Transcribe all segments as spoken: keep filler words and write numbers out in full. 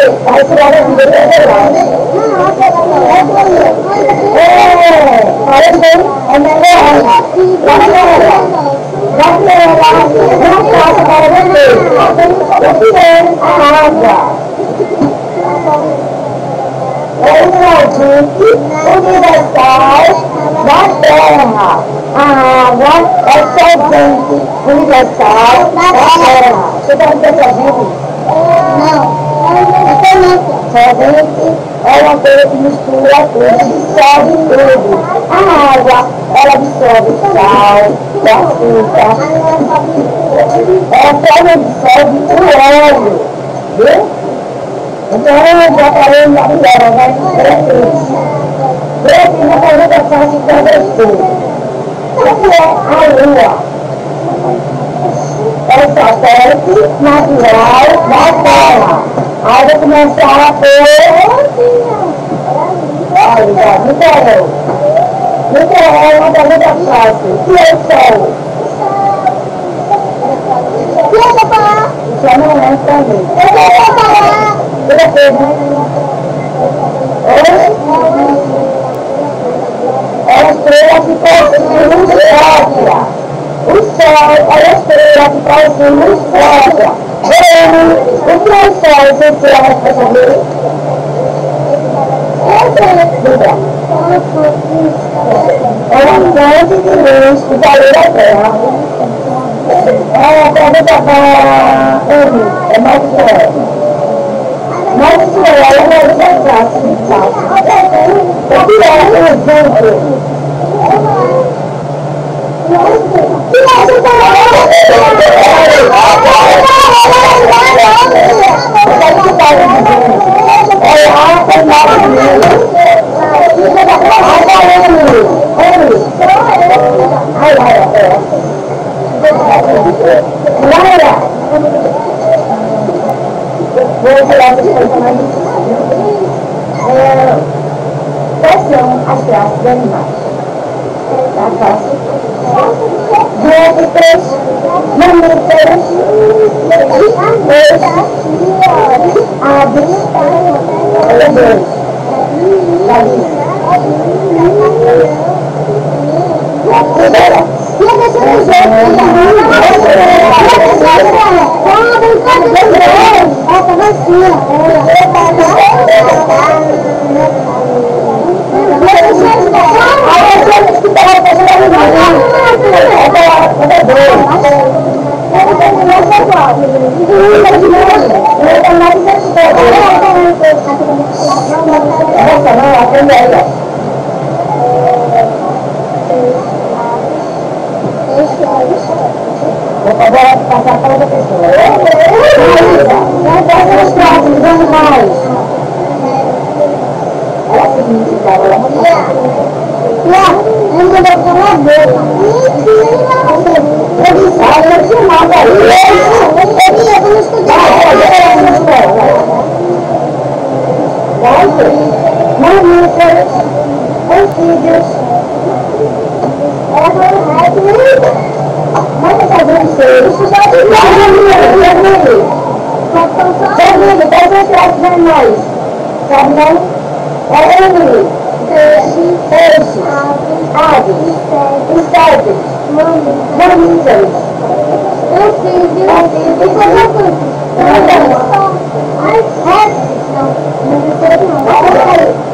Vai tirar a vida dela. É, olha bem, é melhor. Gabriela, Gabriela, não faça para você. Você a água. É um agente universal da Terra. A água é solvente universal da Terra. Você está me percebendo? Não. Solvente é uma coisa que mistura tudo, dissolve tudo. A água, ela absorve sal, açúcar. Ela só absorve o óleo. Viu? Então, eu já falei na melhor, vai ser Vê aqui na pergunta fácil para você. O que é a Lua? É o satélite natural da Terra. Aí vai começar por... Olha, Micael. Micael é uma pergunta fácil. O que é o Sol? Isso é não é também. Eu vou falar. Oi? É a estrela que possui luz própria. O Sol é a estrela que possui luz própria. Ele, o que é o Sol? Você tem a resposta dele? É uma fonte de luz que valeu a Terra. É a pergunta para ele. É mais sério. Mas isso é uma explicação de fato. O que é um exemplo? O que é você está falando? É a penalidade. Ai, ai, ai. Laura. Vou tirar essa coisa mais é, quais são as classes de animais? Tá fácil? Répteis, mamíferos, peixes, aves, roedores. E a deixa do jeito essa vacina. Aí a gente que está fazendo vou agora passar para outra pessoa. Quais são as classes dos animais? É a seguinte, cara. Não me dá com a boca. Eu disse, ah, eu tinha nada aí. Eu queria, vamos estudar. Mamíferos, anfíbios, mas fazendo seres, isso já é vermelho. Vermelho, quais são as classes de animais? Sabe não? É Emily. Peixe, peixes, aves, insetos, mamíferos, anfíbios, e coisa tudo. Répteis, não. Mamíferos não.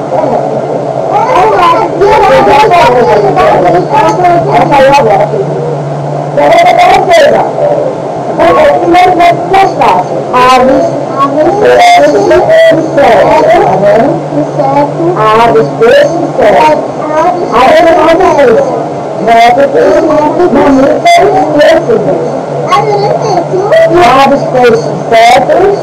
Essa aí agora, filho. E agora eu quero coisa. Primeiro vai mais fácil. Aves, peixes, insetos. Aves, peixes, insetos. Aí eu vou fazer isso. Répteis, mamíferos e anfíbios. Aves, peixes, insetos.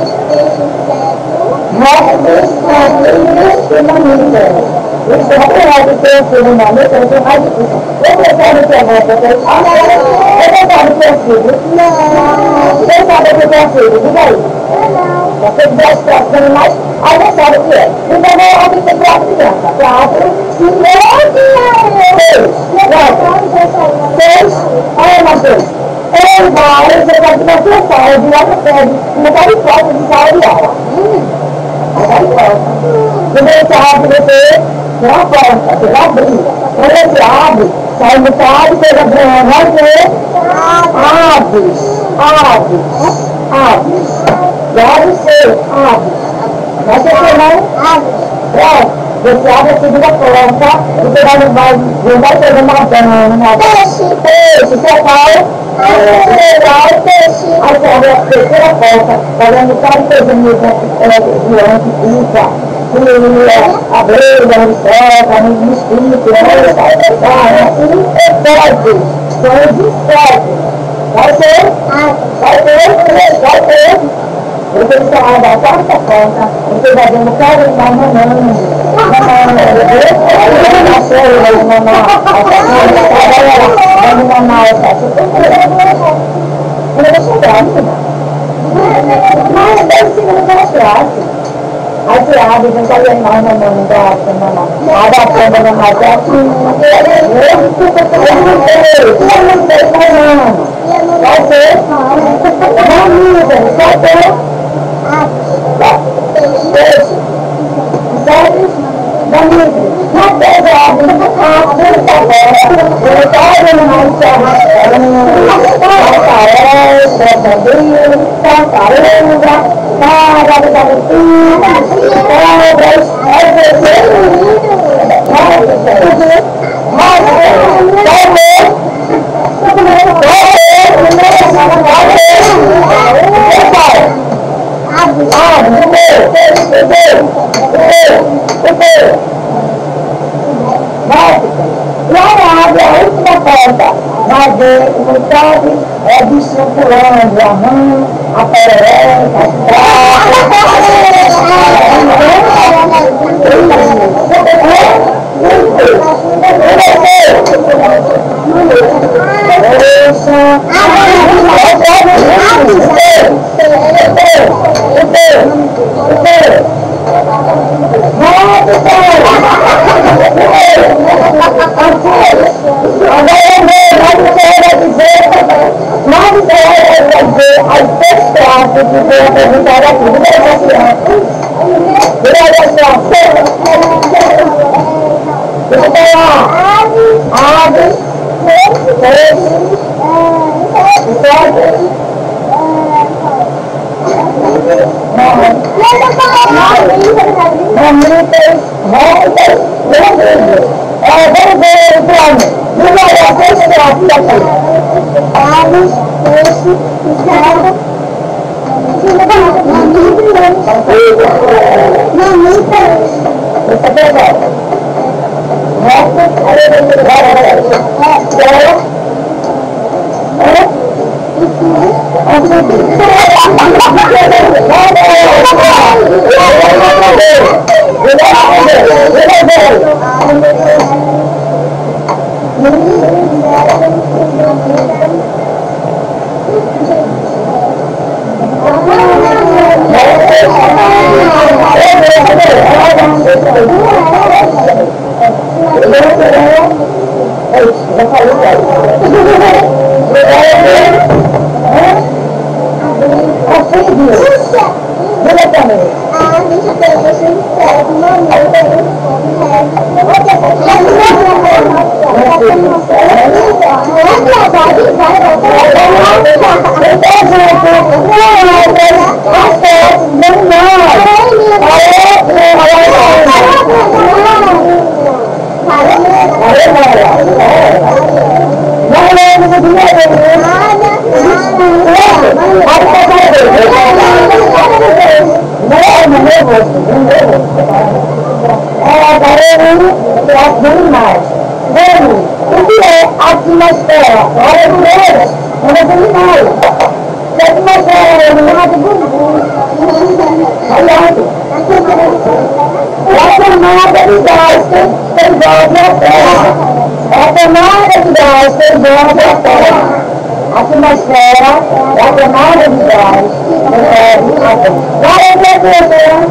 Répteis, anfíbios e mamíferos. Isso é real de ter um filho na mesa, eu tenho mais difícil. Eu pensava no que é répteis. Eu pensava no que é filho. Não. Você sabe o que é filho? Diga aí. Não. Você que dez pratos de animais, aí não sabe o que é. Então eu acho que tem quatro crianças. Quatro, cinco, seis. Seis. Olha, Matheus. Ele vai, você pode ter uma sala de aula, uma cara de foto de sala de aula. Aí volta. Quando você abre, você tem uma porta, você vai abrir. Quando você abre, sai no carro, coisa branca, vai ver aves, aves, aves. Deve ser aves. Vai ser não? Aves. Pronto. Você abre a segunda porta, você vai no vai, não vai pegar uma banana. Peixe. Peixe, você vai. Legal, peixe. Aí você abre a terceira porta, fazendo cada coisa mesmo, diante, pica, filha, abelha, muriçoca, mosquito, pode, são de sete. Vai ser? Vai ter, vai ter. Você sai da quarta porta, você vai vendo cada uma mamãe. Mas deve ser muito mais fácil. Aí você abre, não está vendo mais mamãe, não gosta, mamãe. Abre a porta da mamãe, eu não sei como. Vai ser? Mamãe, vai ter? Peixe. Sério? Amigo, na pesada, a fruta agora, eu estava vendo mais carraçando, carcaré, crocodilo, tartaruga, cara da garotinha, cobras, vai ver o montado é bicho pulando, a mão, a perereca, a atmosfera, a camada de gás, várias vezes,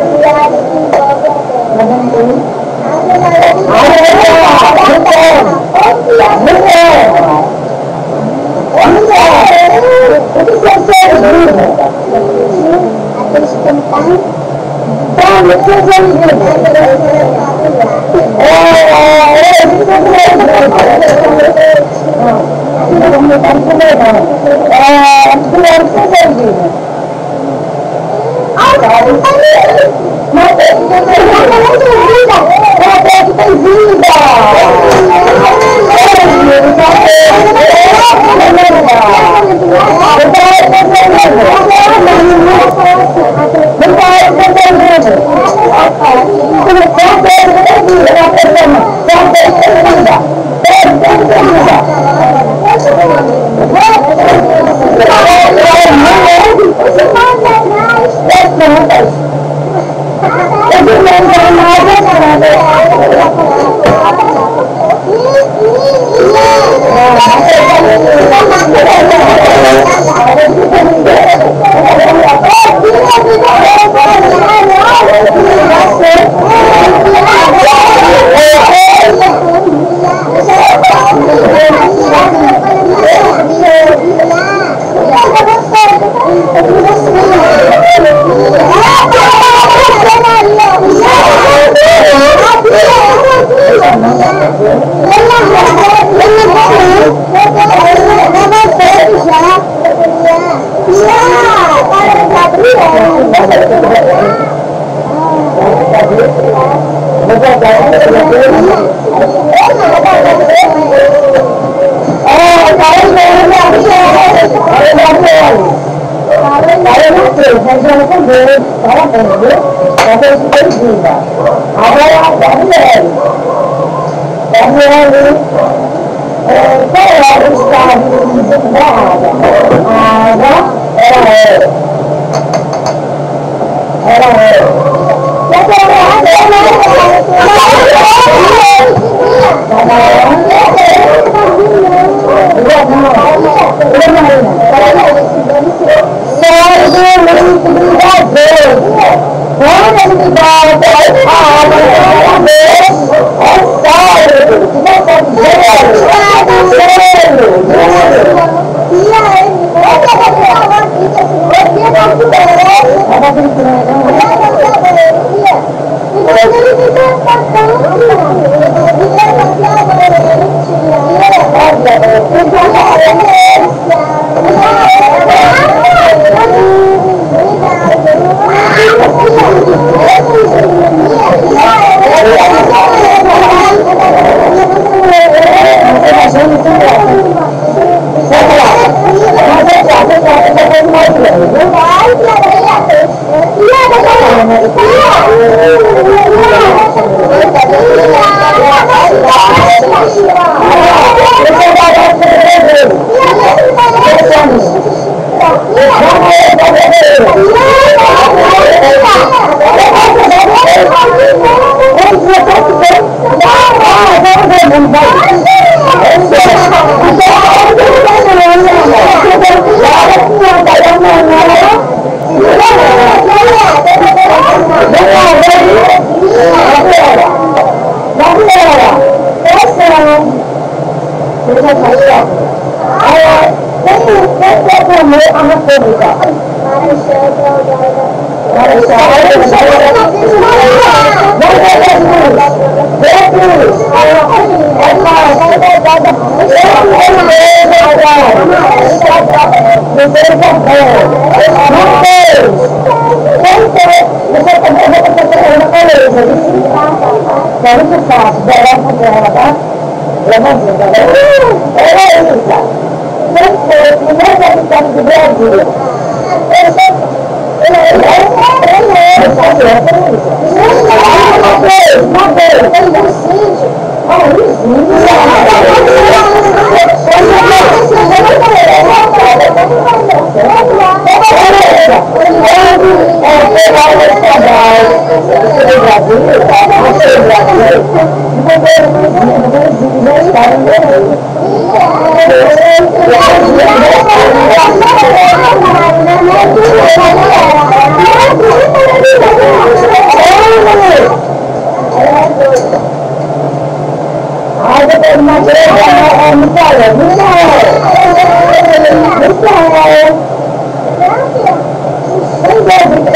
a Vamos, vocês vão ver. É,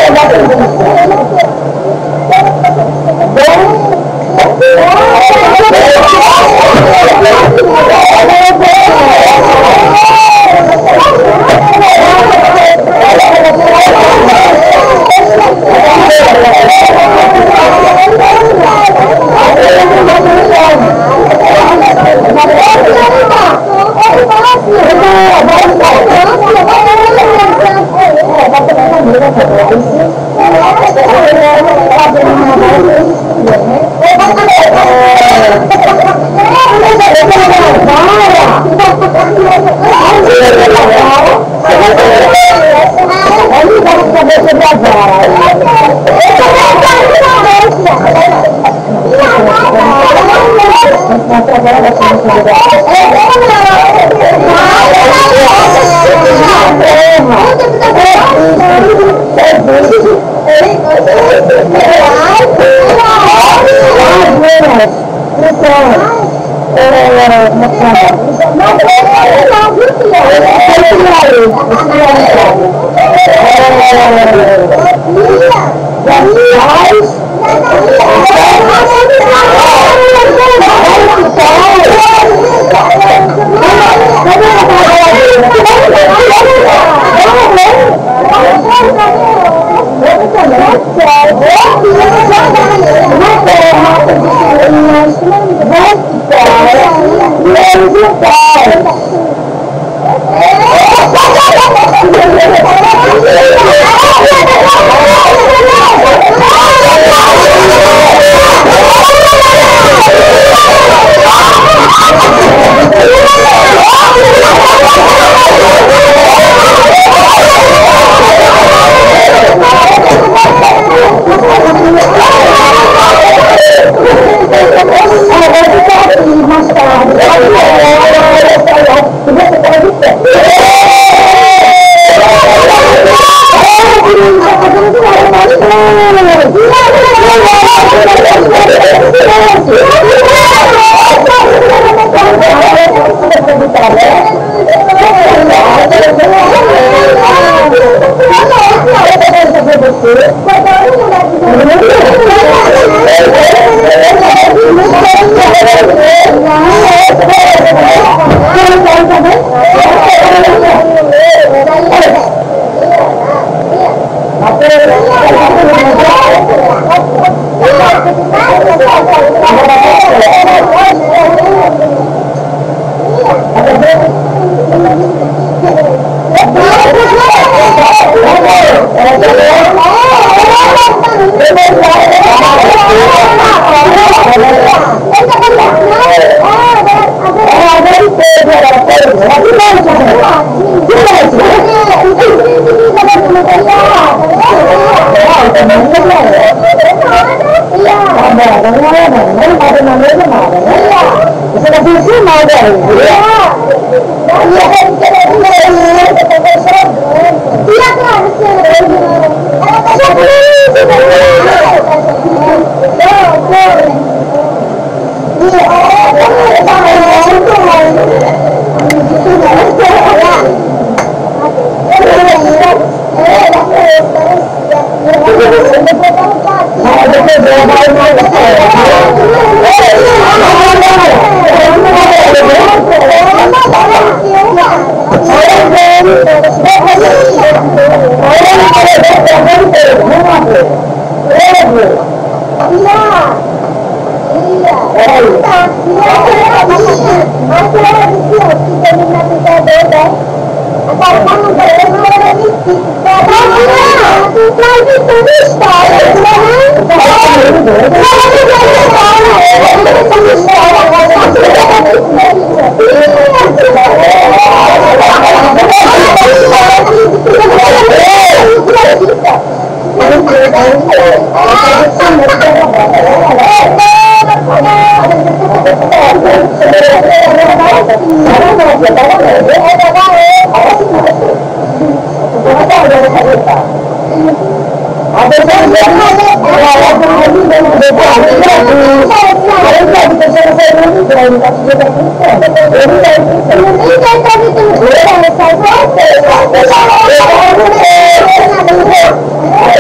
Gracias.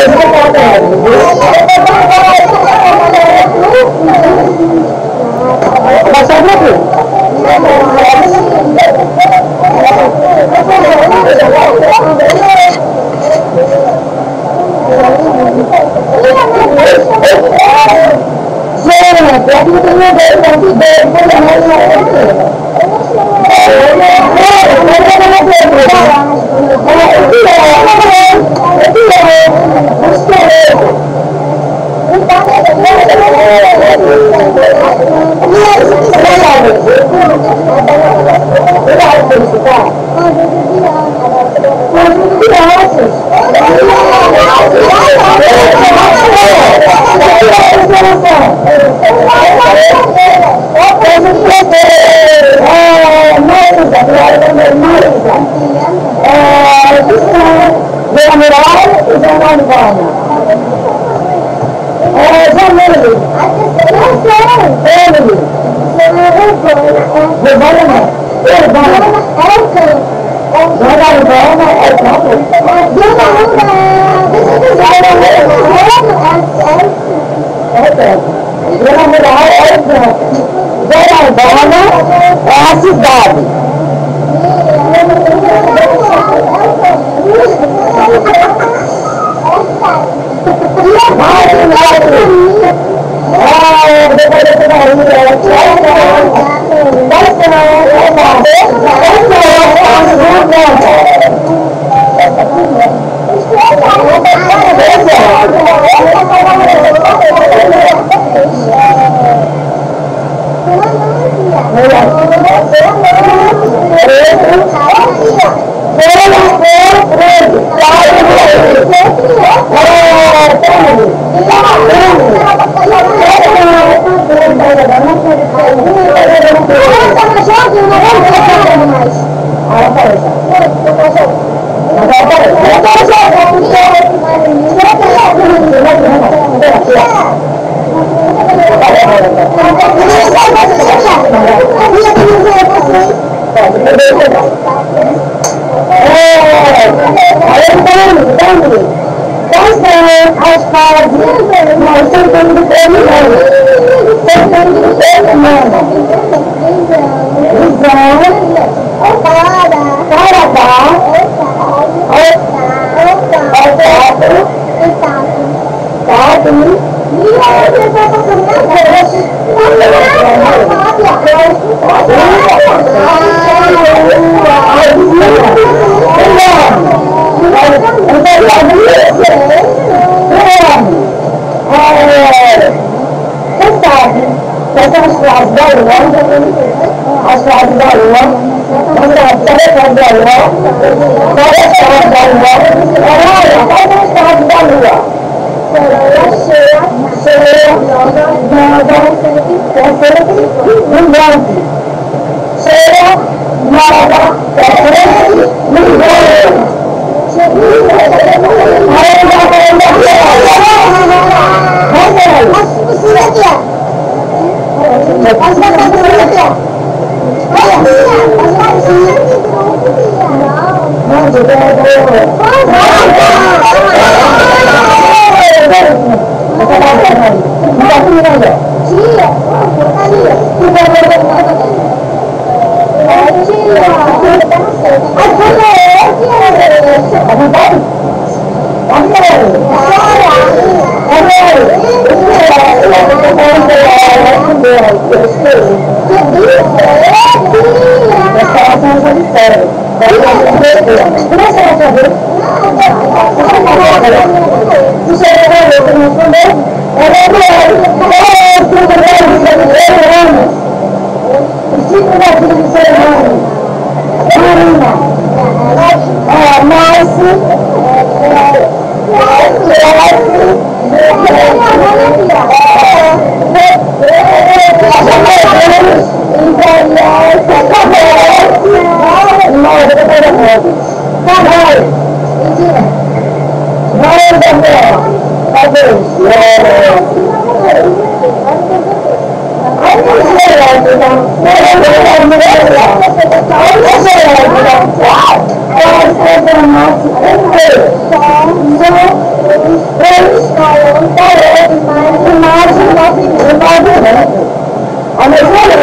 Thank you.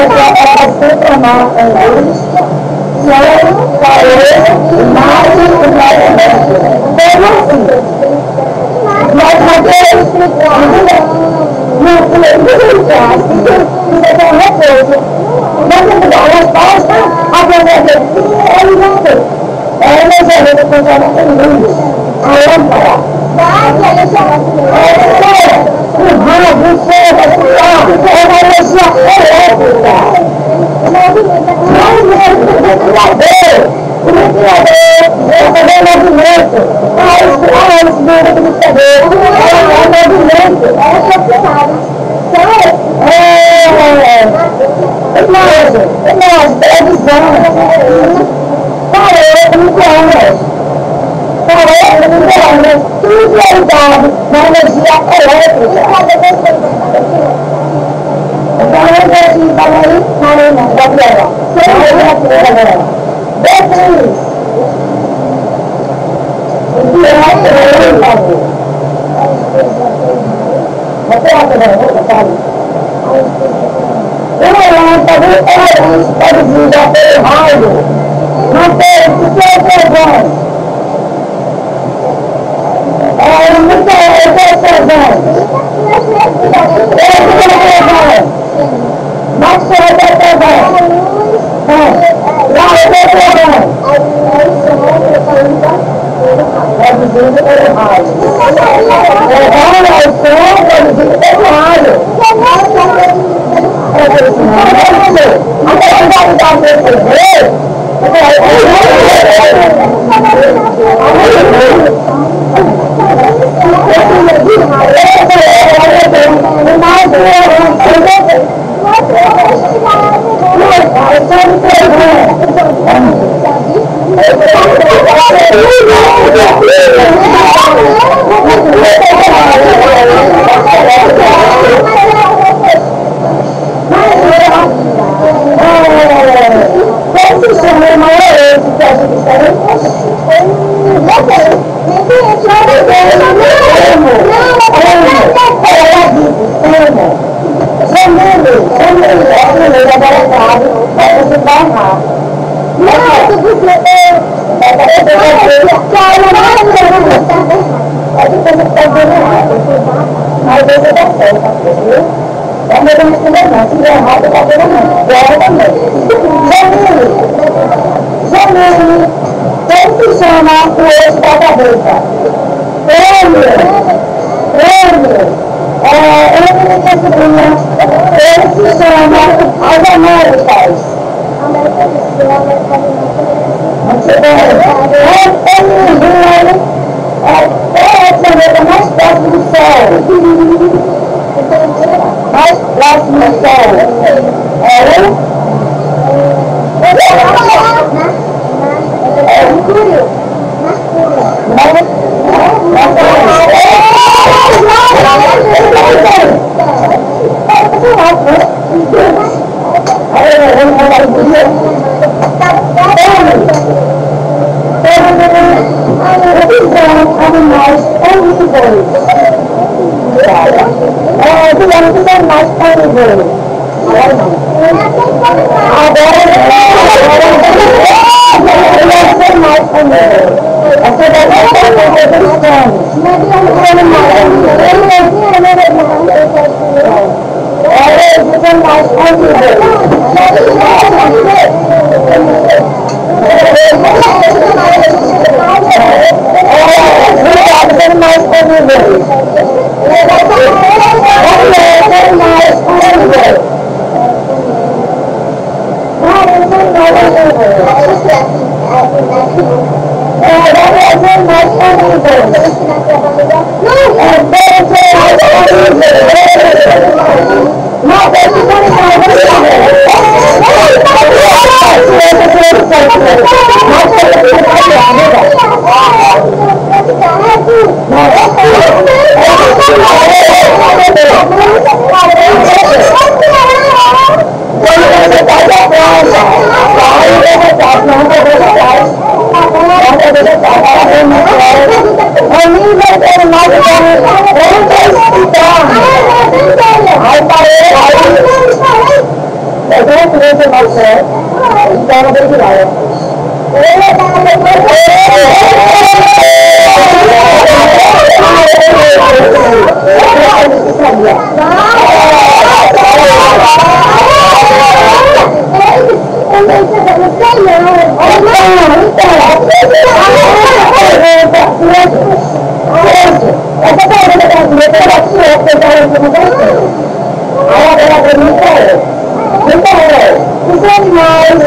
para se transformar em luz, sol, calor, imagem e movimento. Como assim? Nós podemos explicar, não explicar, isso é uma coisa. Vamos dar a resposta através de sim ou não. É a energia que funciona em luz, a lâmpada. Vai, Alexandre. É o rádio, o fogo, o cigarro, é uma energia elétrica. Mas o ventilador, o ventilador, é também movimento. Ah, esse movimento do ventilador, é movimento, é funcionário. É, imagem, imagem, televisão, parede, micro-ondas, parede, micro-ondas, tudo é ligado na energia elétrica. Então, eu vou aqui, vai aí, Marina, Gabriela, Marina, Gabriela, Beatriz, o que é a Gabriela? Você é a Gabriela, sabe? Uma lâmpada é luz produzida pelo raio, mantém-se seu trovão. É muita observação. É muita trovão. Mas só é trovão. Lá é trovão. Produzido pelo raio. É raio, é som produzido pelo raio. Até que vai dar para você ver, como se chama o maior êxito que a gente está vendo? Não sei. Ela disse, Emo. Gemini, Gemini, é a primeira delegada, vai você barrar. Não, tu disse, eu... É que você está dizendo errado. Mas você está certo, viu? É melhor não escrever não, se der errado, está dando não. Agora também. Gemini, Gemini, como se chama o eixo da cabeça? Prêmio, prêmio, é, ele me disciplina, ele se chama as Américas. Muito bem. Ele é o planeta mais próximo do Sol. Mais próximo do Sol. É o? É o Mercúrio. Mercúrio. Animais onívoros. É, digamos que são mais onívoros. Agora não. Agora não. Ele é ser mais onívoros. Essa deve ser a coisa dos cães. Mas digamos que animais onívoros. Ele é os animais onívoros. Ser mais onívoros. Ser mais onívoros. É, deve ser mais onívoros. Não, é deve ser mais onívoros. Não, deve ser mais onívoros. Aí agora a pergunta é, então é, os animais,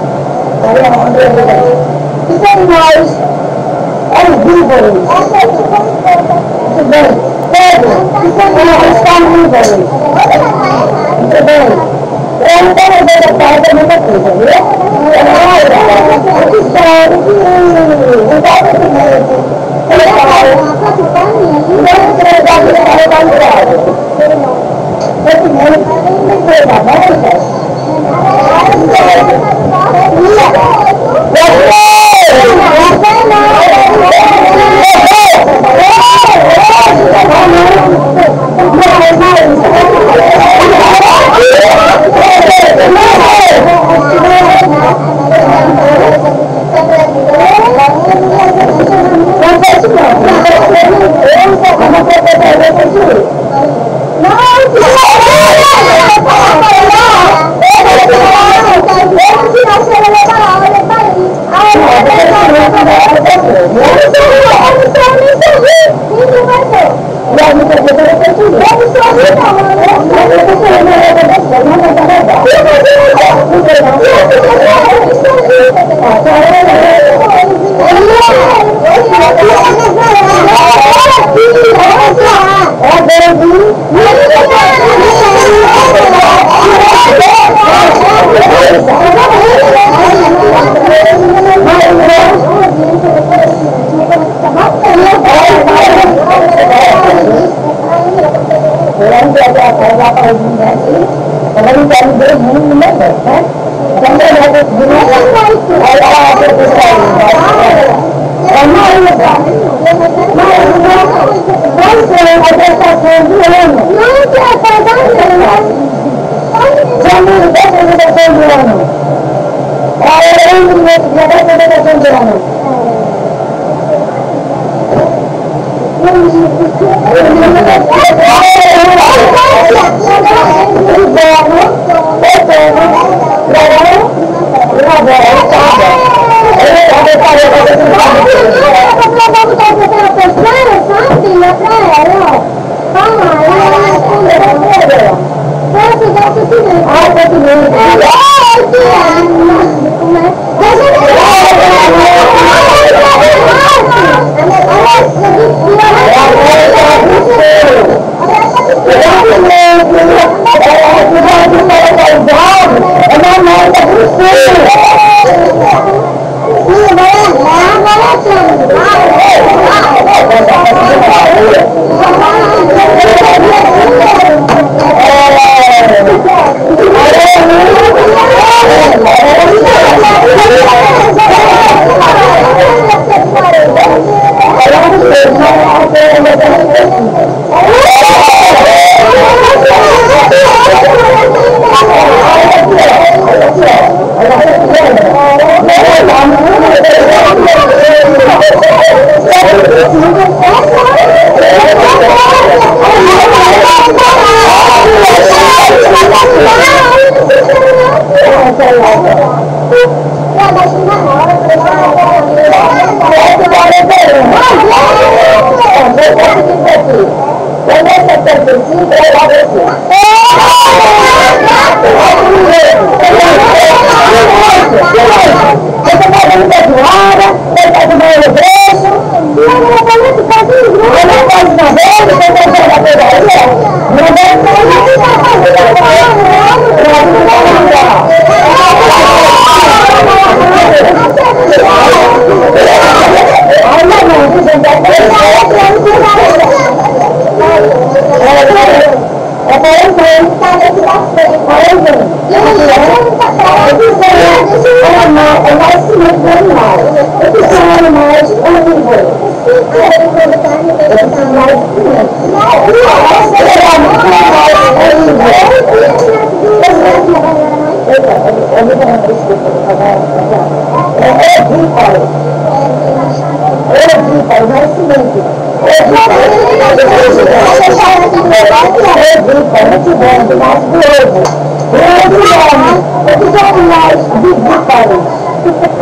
os animais herbívoros, muito bem, Pedro, os animais carnívoros, muito bem. Eu não quero ver a parte da muita coisa, viu? Olha, o que serve de um documento, ele fala, não entregar de realidade. Documento, não foi da mãe,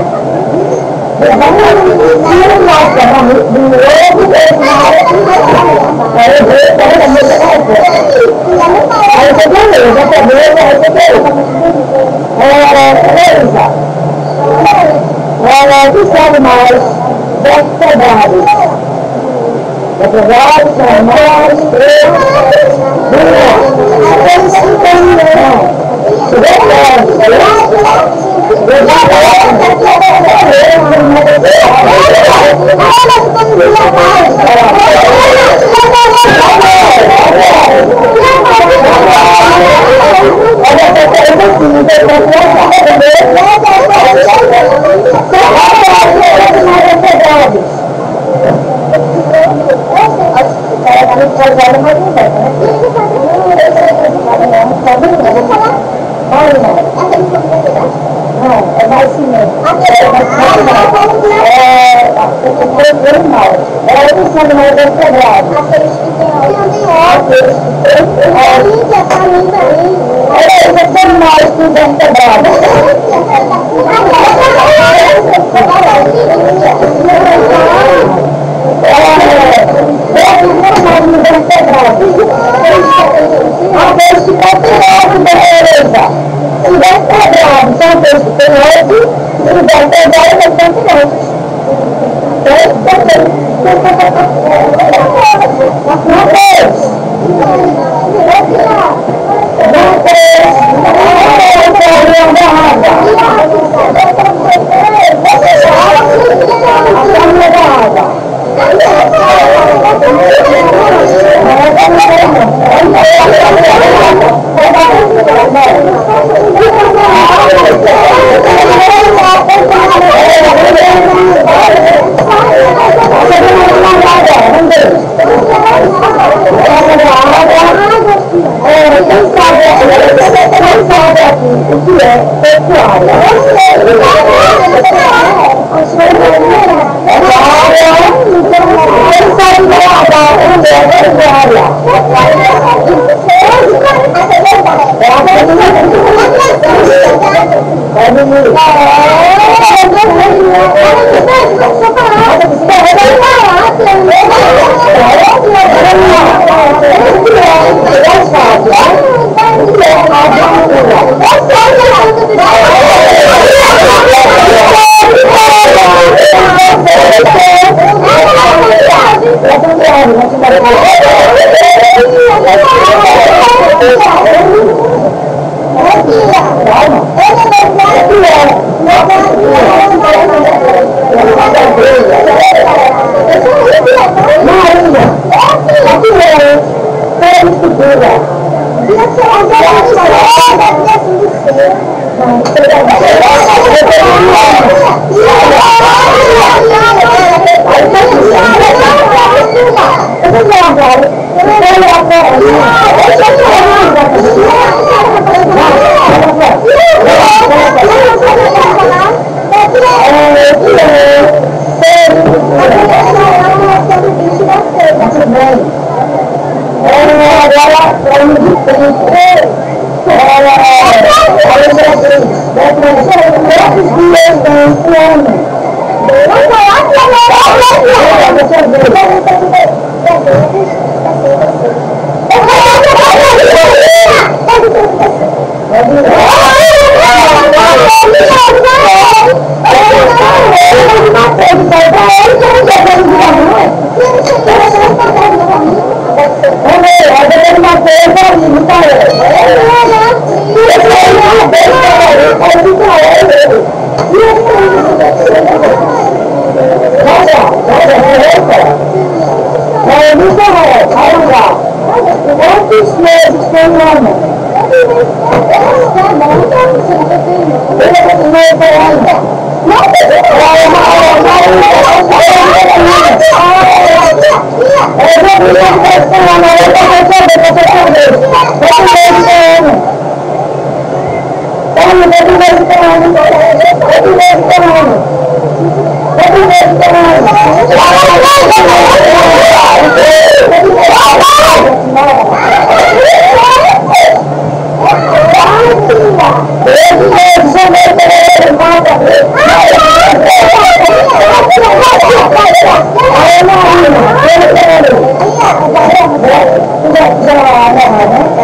Vamos Ela que sabe mais dez pedaços. Pedaços são mais três, duas, três, cinco, é mais cimento. Ela não sabe mais bem quebrado. Aqueles que tem aqueles que tem Ela sabe mais que bem quebrado. Aqueles que tem beleza. Se der quebrado, são aqueles que tem oito, se der quebrado, eles têm quilômetros. Não fez. Não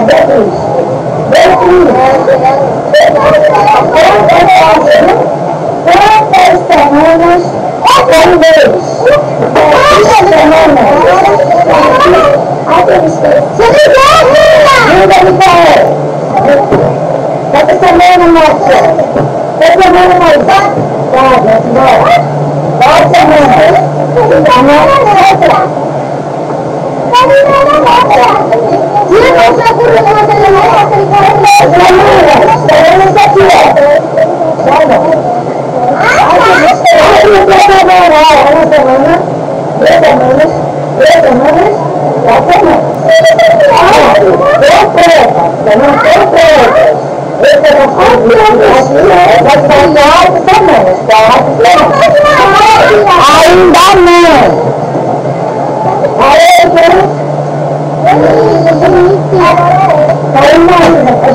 Quantas semanas tem um mês? Quantas semanas? Você ligou, Rita? Rita, Micael. Quantas semanas, moça? Quantas semanas, moça? Tá, gente, bora. Quantas semanas? Tira a sua curva na televisão, você liga. Semanas, semanas aqui, ó. Chama. Duas semanas, uma semana, duas semanas, duas semanas, quatro semanas. Duas pretas, semanas completas. Esse é o nosso vídeo. Vai ficar quatro semanas, quatro semanas. Ainda não. Aí, então. Ainda não.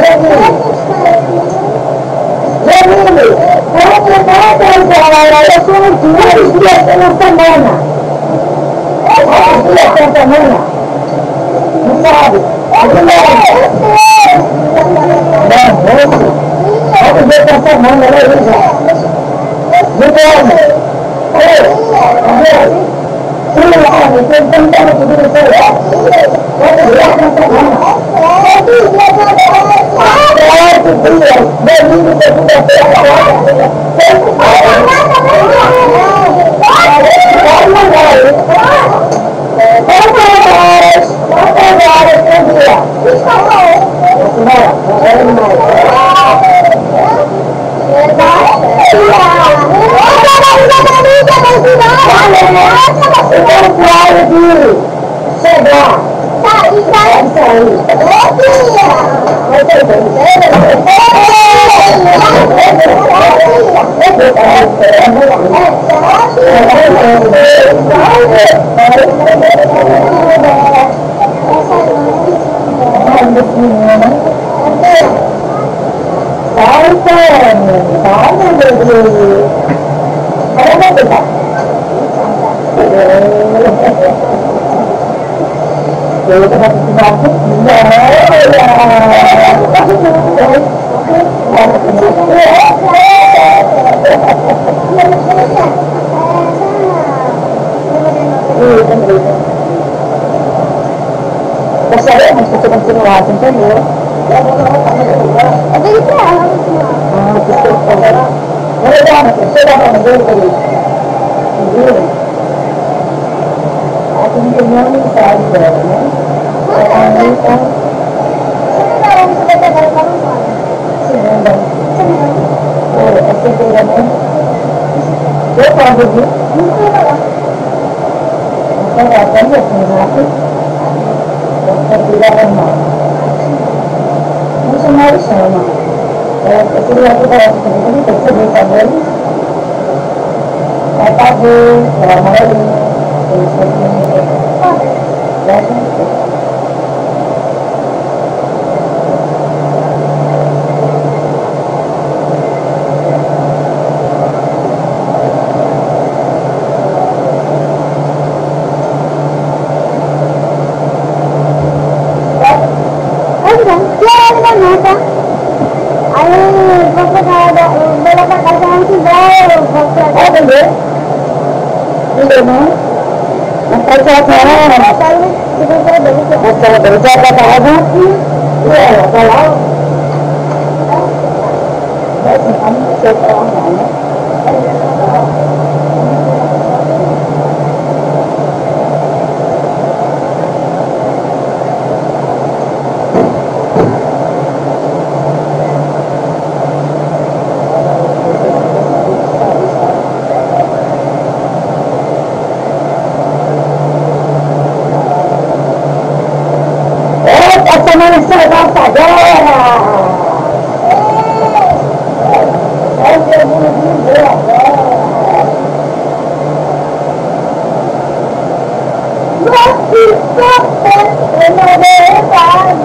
Jamile, quando você vai trazer eu sou duas dias na semana. Quantos dias na semana? Não sabe? Não, moço. Quantos dias na semana, né, Luísa? Guilherme. Ei, Guilherme. Sim, sabe, você não está me pedindo seu lugar. Quantos dias na semana? Quantos dias na semana? Quatro dias, domingo, segunda-feira, quarta. Quantas horas? Quantas horas por dia? Chegar. Sair, sair, sair. Eu vou precisar de gostaria que você continuasse, entendeu? Eu vim pra ela. Ah, desculpa. Vou levar, chega pra mim, viu? Aqui não tem nenhuma mensagem dela, né? Aí, então... Você vai pegar ela para o lado. Segunda. Segunda. É segunda, né? Eu posso vir? Não sei lá. Então, vai, vamos assim, rápido. Vou pegar a mão. Vamos chamar o chama. Eu queria ajudar essa coisa. Eu não sei se você viu, tá vendo? Vai fazer, pela maioria. Isso aqui. Deixa eu ver. Aí, vou pegar, vou levar pra casa antes dela, eu vou pegar. Vai vender? Vender não? Mas pode ser até ela. Até ela, você vai pra casa aqui. E ela, vai lá. Vai sim, a minha pessoa pra lá, né? Semana Santa agora! É o que eu vou dizer agora! Mas que sopa! Eu não verdade!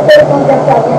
ter conversação.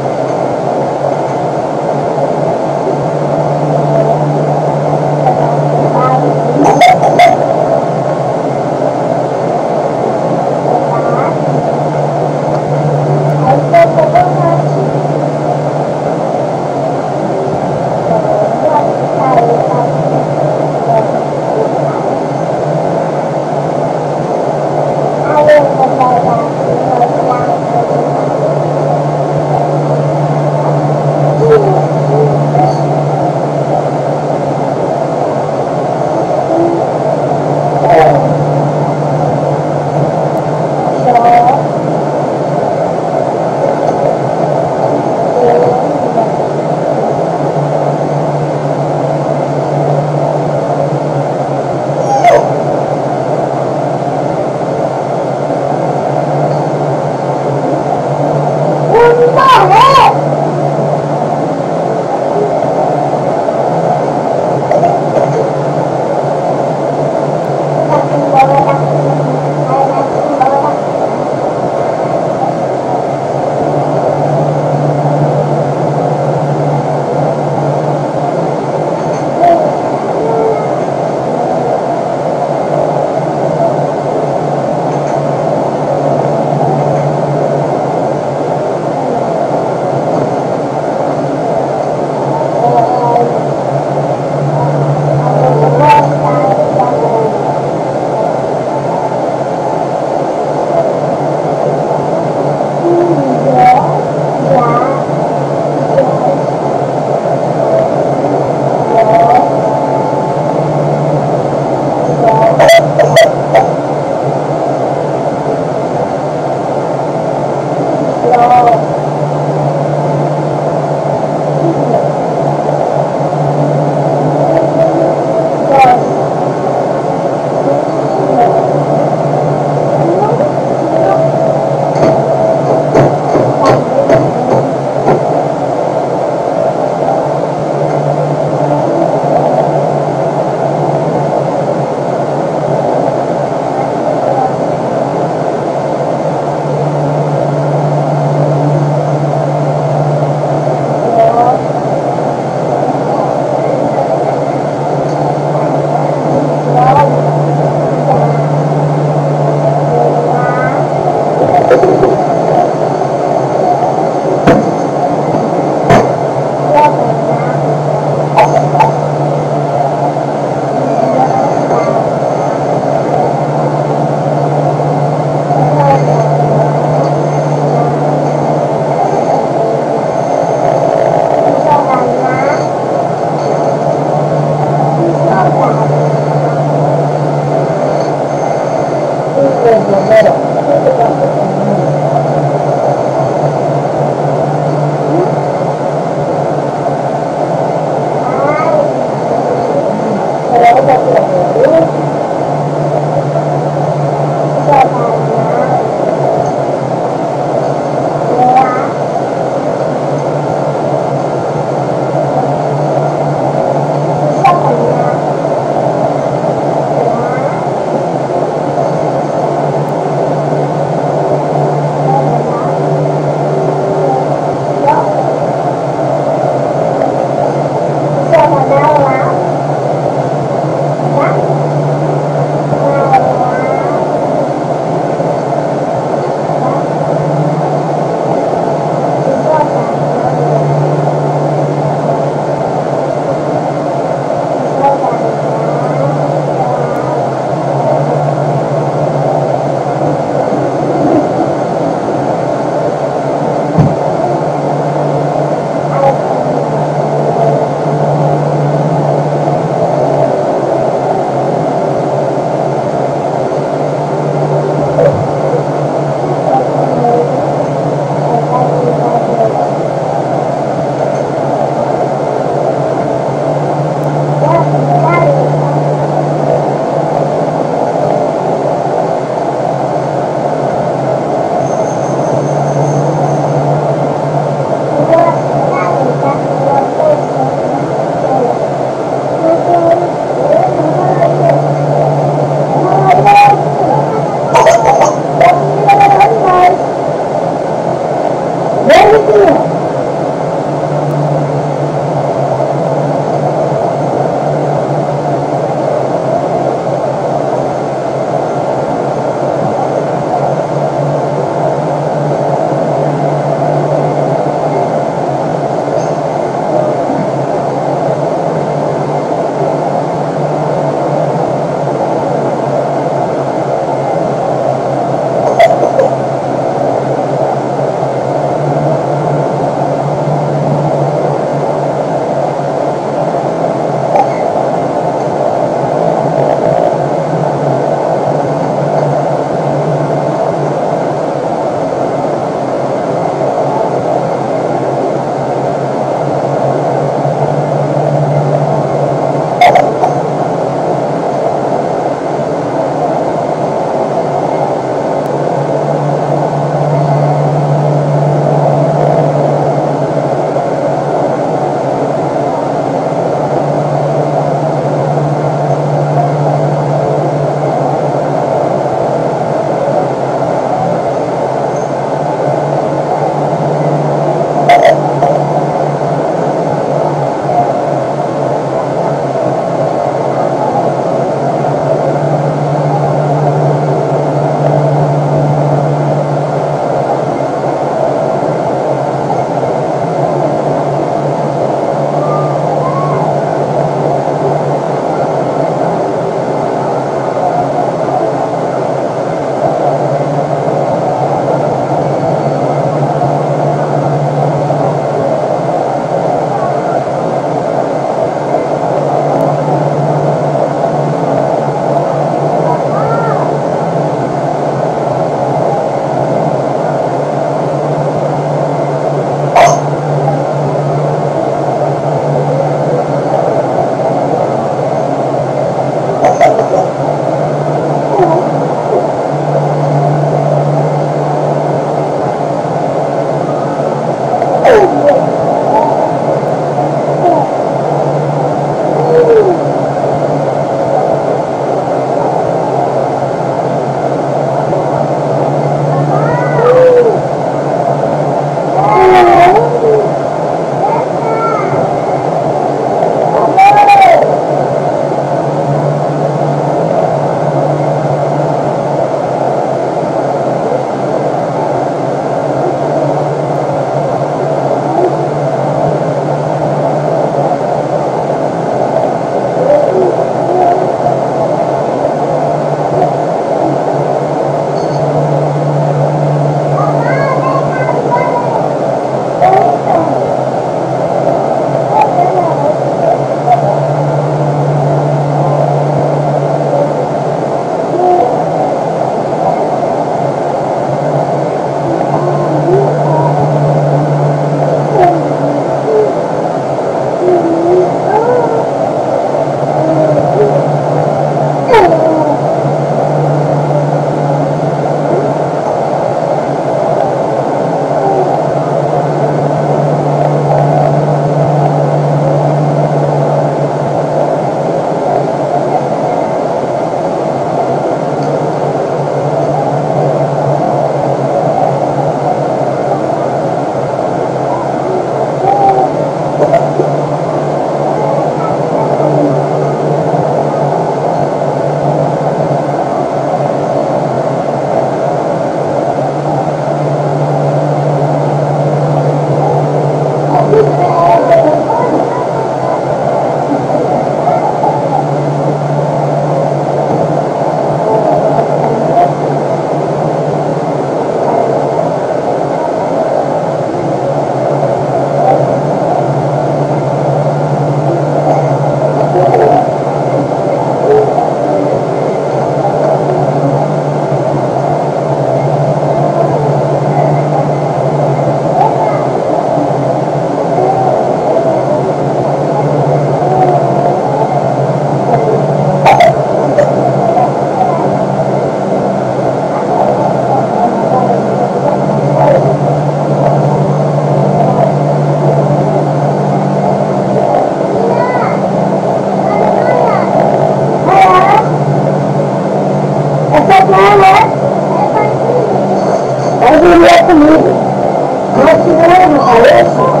viria comigo. Mas se não, não parece?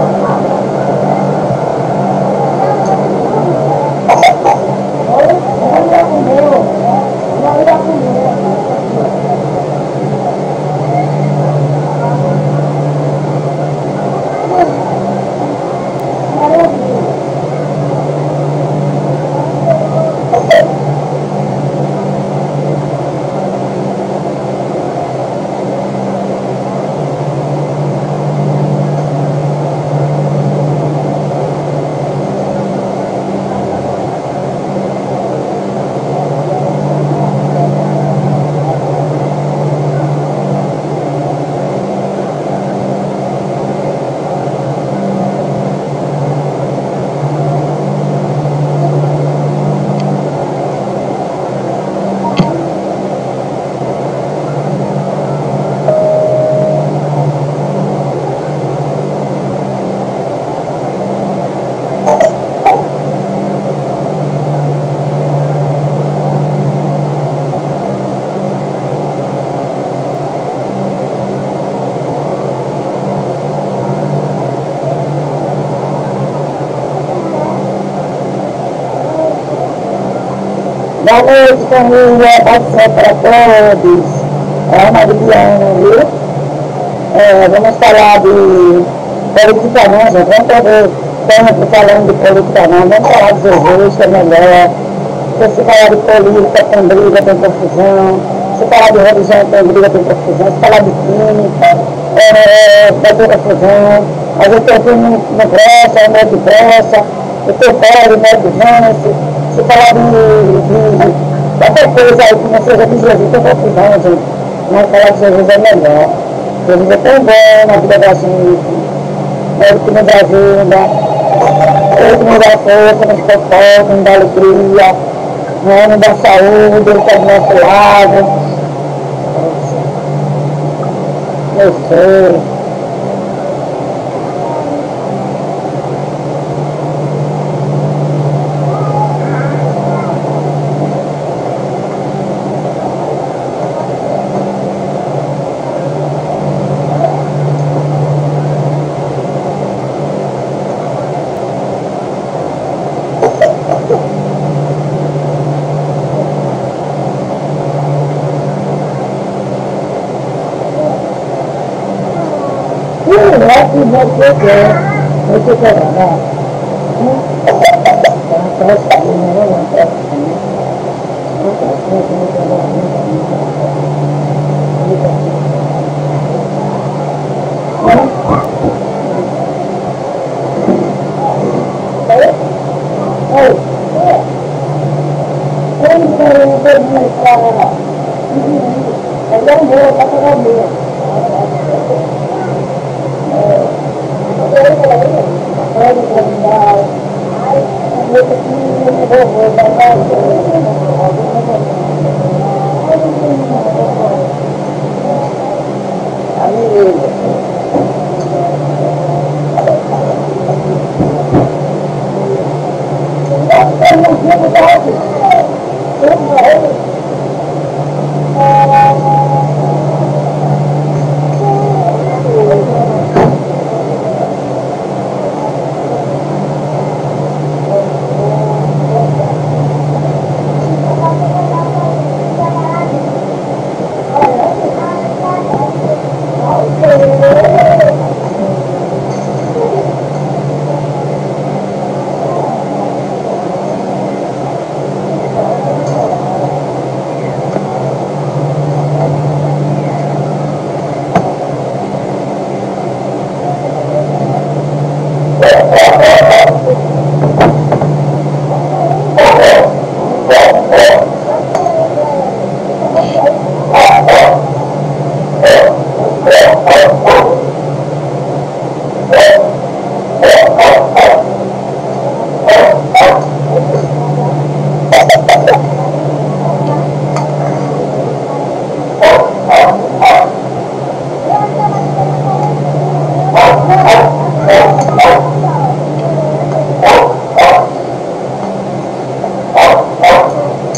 Boa noite, família, paz para todos. É uma Mariana, viu? É, vamos falar de política não, gente. Vamos poder, estamos falando de política não, vamos falar de Jesus, que é melhor. Porque se falar de política tem briga, tem confusão. Se falar de religião tem briga, tem confusão. Se falar de crime, é, vai ter confusão. Às vezes tem crime no pressa, o meio que pressa, o teu pé, o meio que vence. Se falar de, de qualquer coisa aí que não seja de Jesus, tem confusão, gente. Mas falar de Jesus é melhor. Jesus é tão bom na vida da gente. Ele que nos ajuda, ele que nos dá força, nos conforta, nos dá alegria, né? Nos dá saúde, ele está do nosso lado. Eu sei. E você quer, você quer ganhar?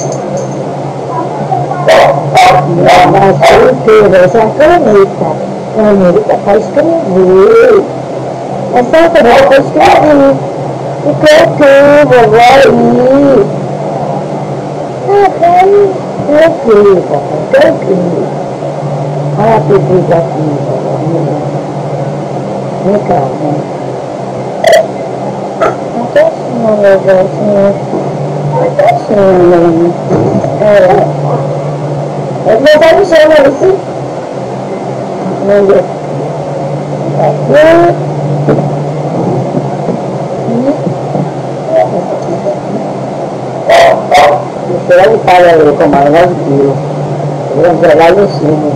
Essa caneta caneta para escrever. Essa caneta para escrever. O que eu tenho, vovó, aí? Ah, peraí. Eu creio, papai, eu creio. Olha a pepita aqui, vovó. Vem cá, vem. Não tô assim, meu Deus, não tô assim, né? É. Eu vou dar no chão, né? Isso? Meu Deus. Aqui. Será que paga ele com mais nove quilos? Eu vou jogar em cima.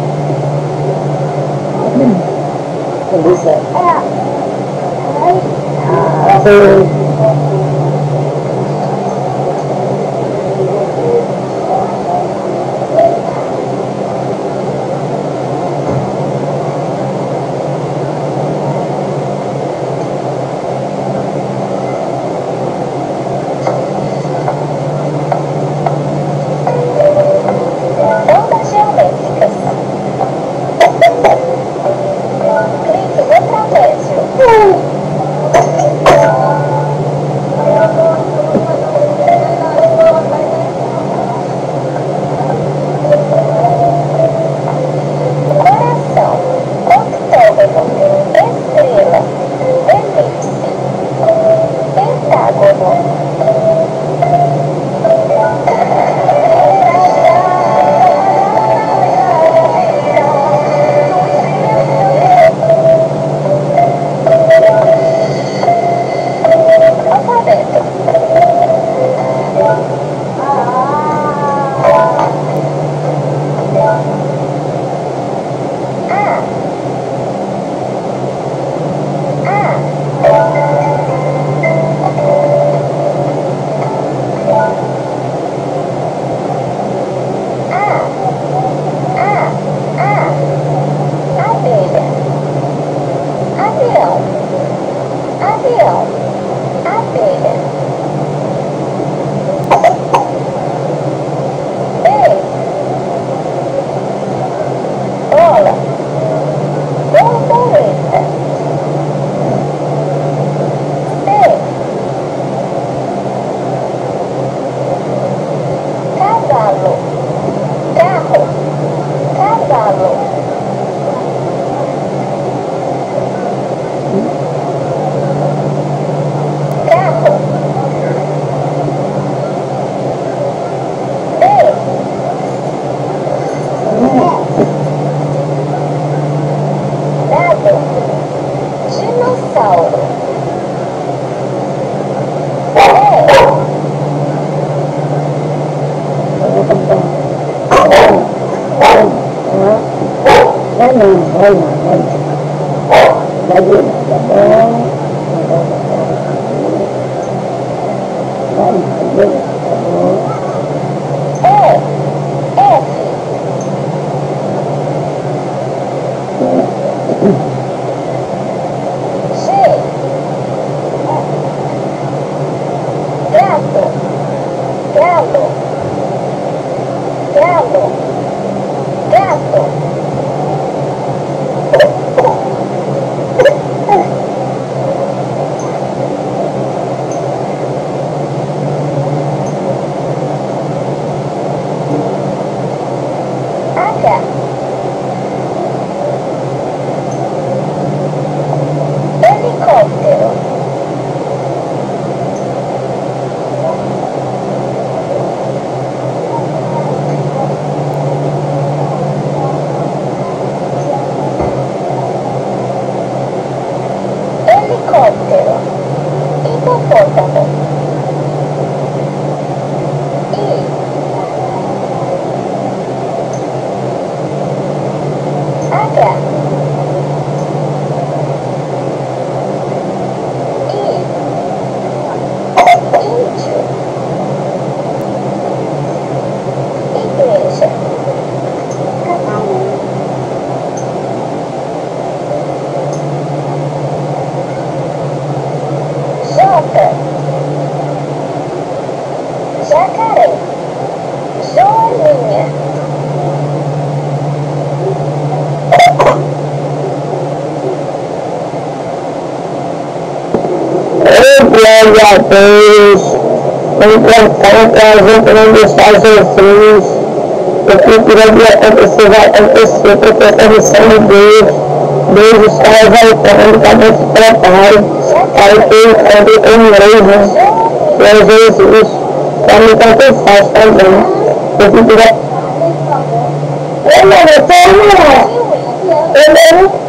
Isso é. Sim. glória a Deus. O importante é a gente não deixar Jesus. O que tiver de acontecer vai acontecer, porque a permissão de Deus. Deus está exaltando, que a gente se prepare para que ele encontre em igreja, que é Jesus, para me confessar também. O que tiver. Eu não vou ter, não. Eu não.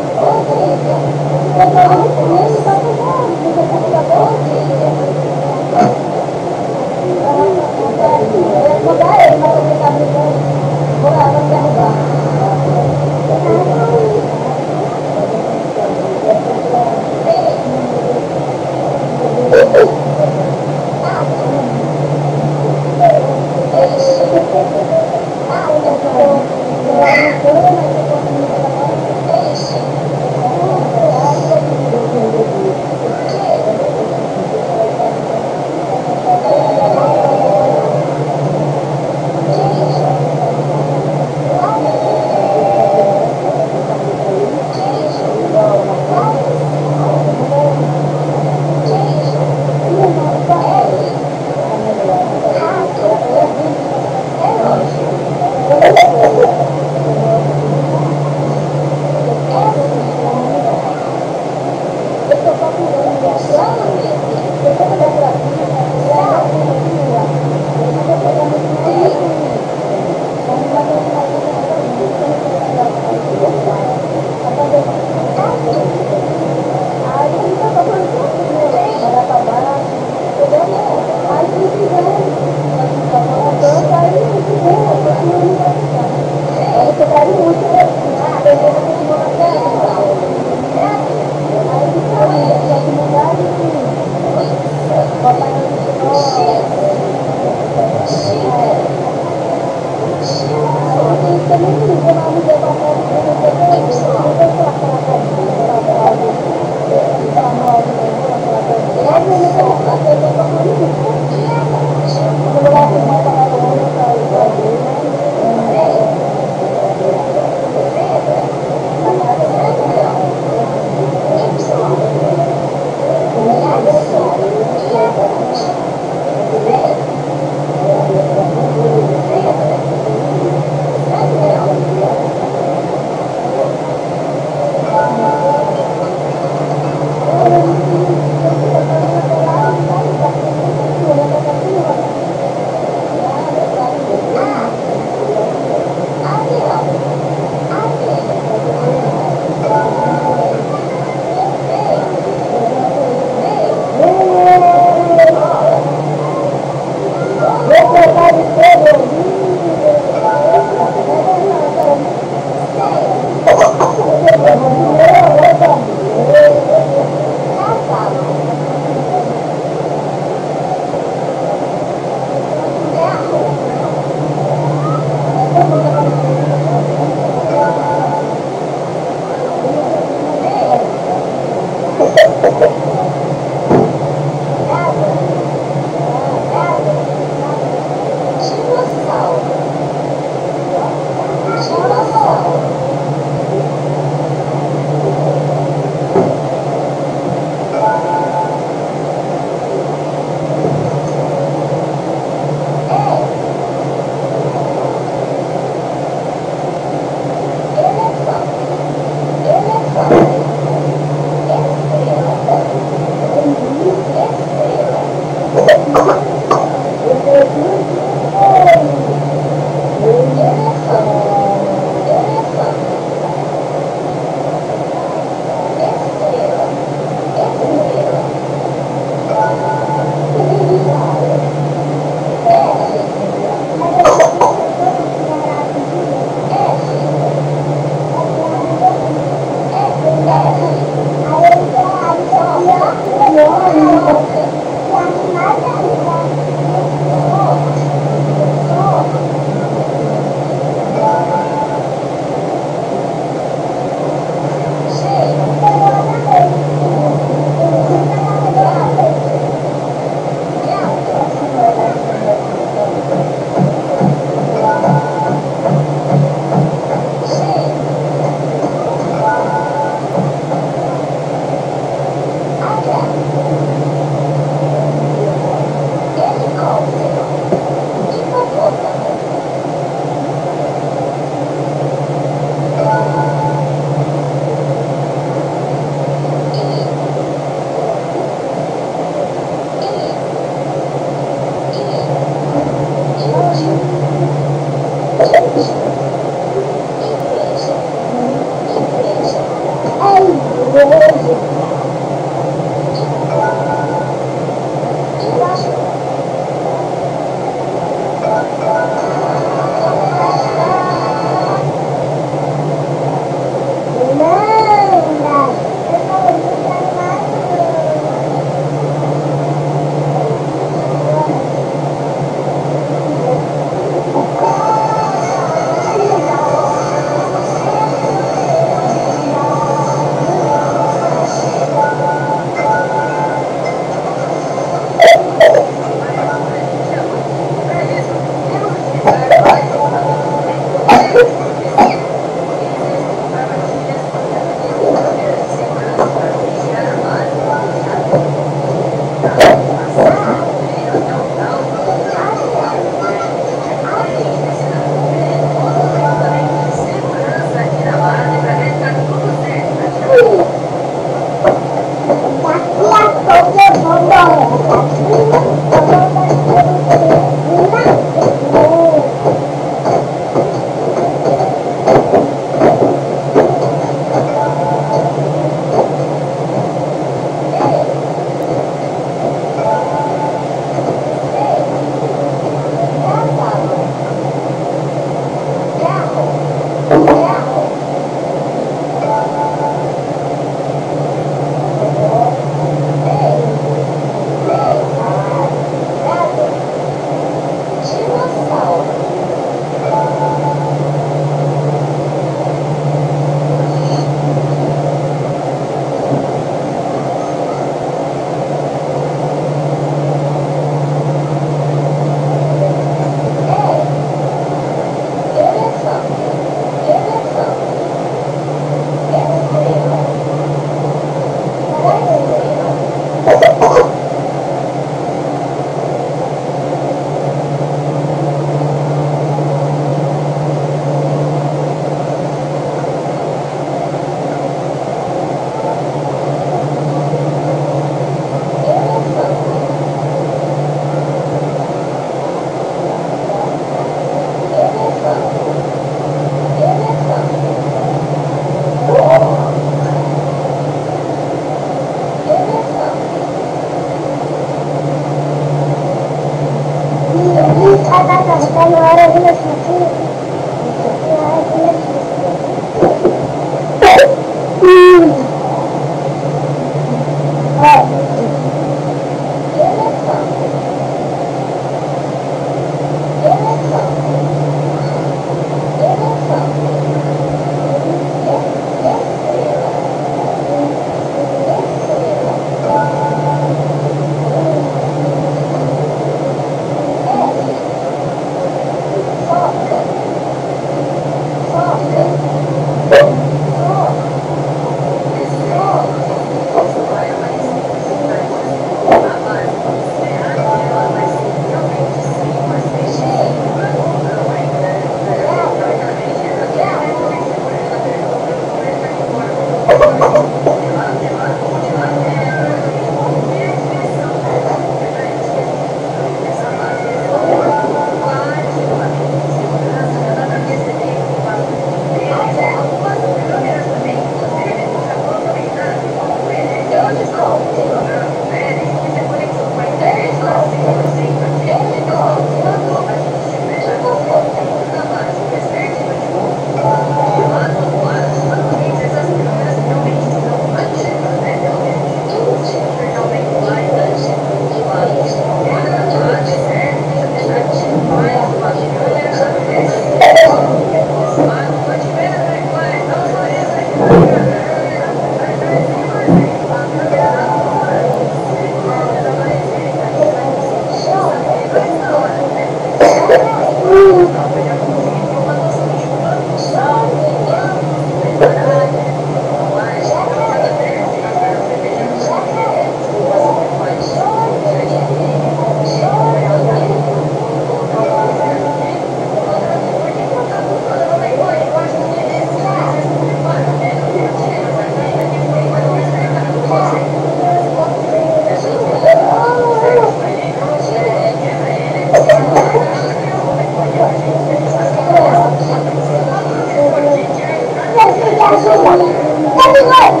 Let's go.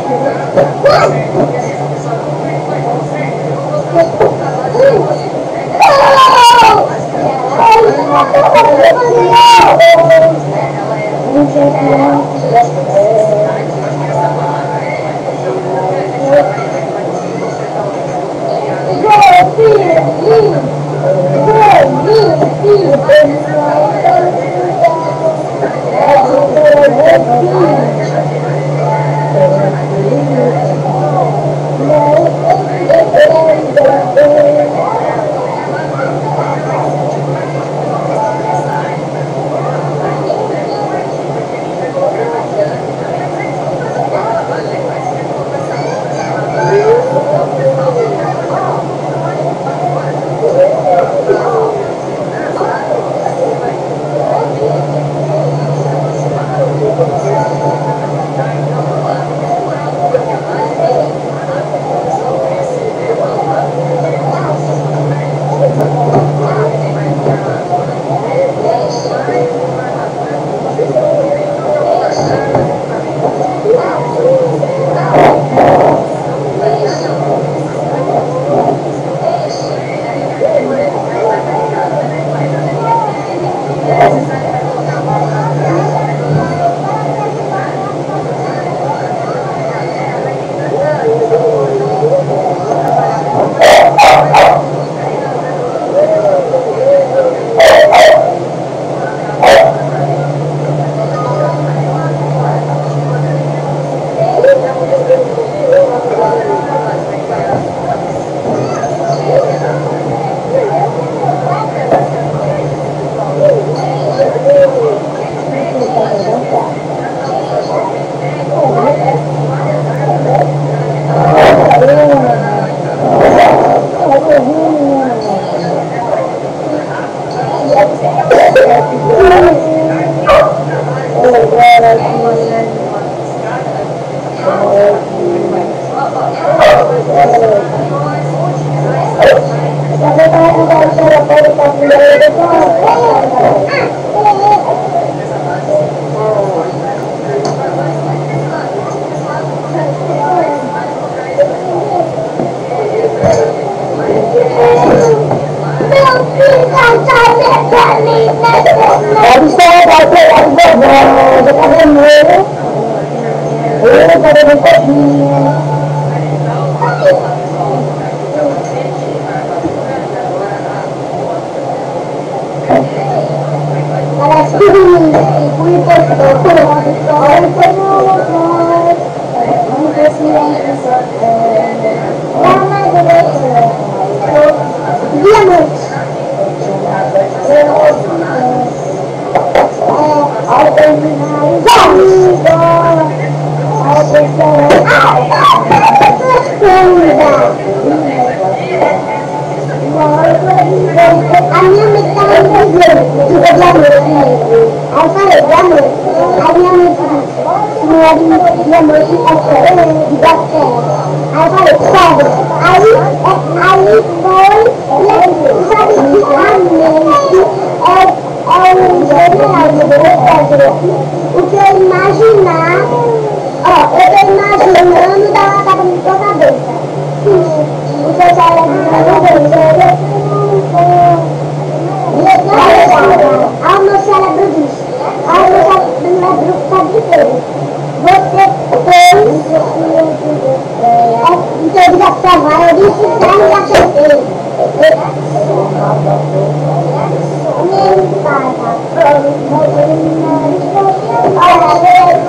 Olha,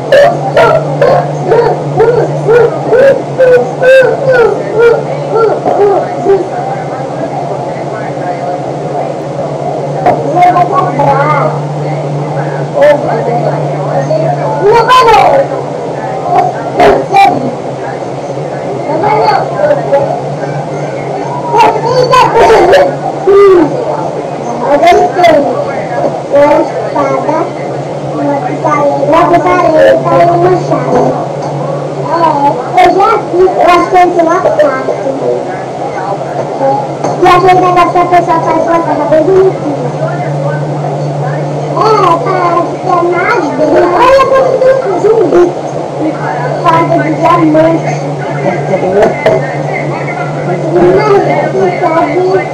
E a gente ainda que a pessoa faz plantando bem bonitinho. É, parece que é nada. Olha como zumbi. Fada de diamante. Mas, sabe?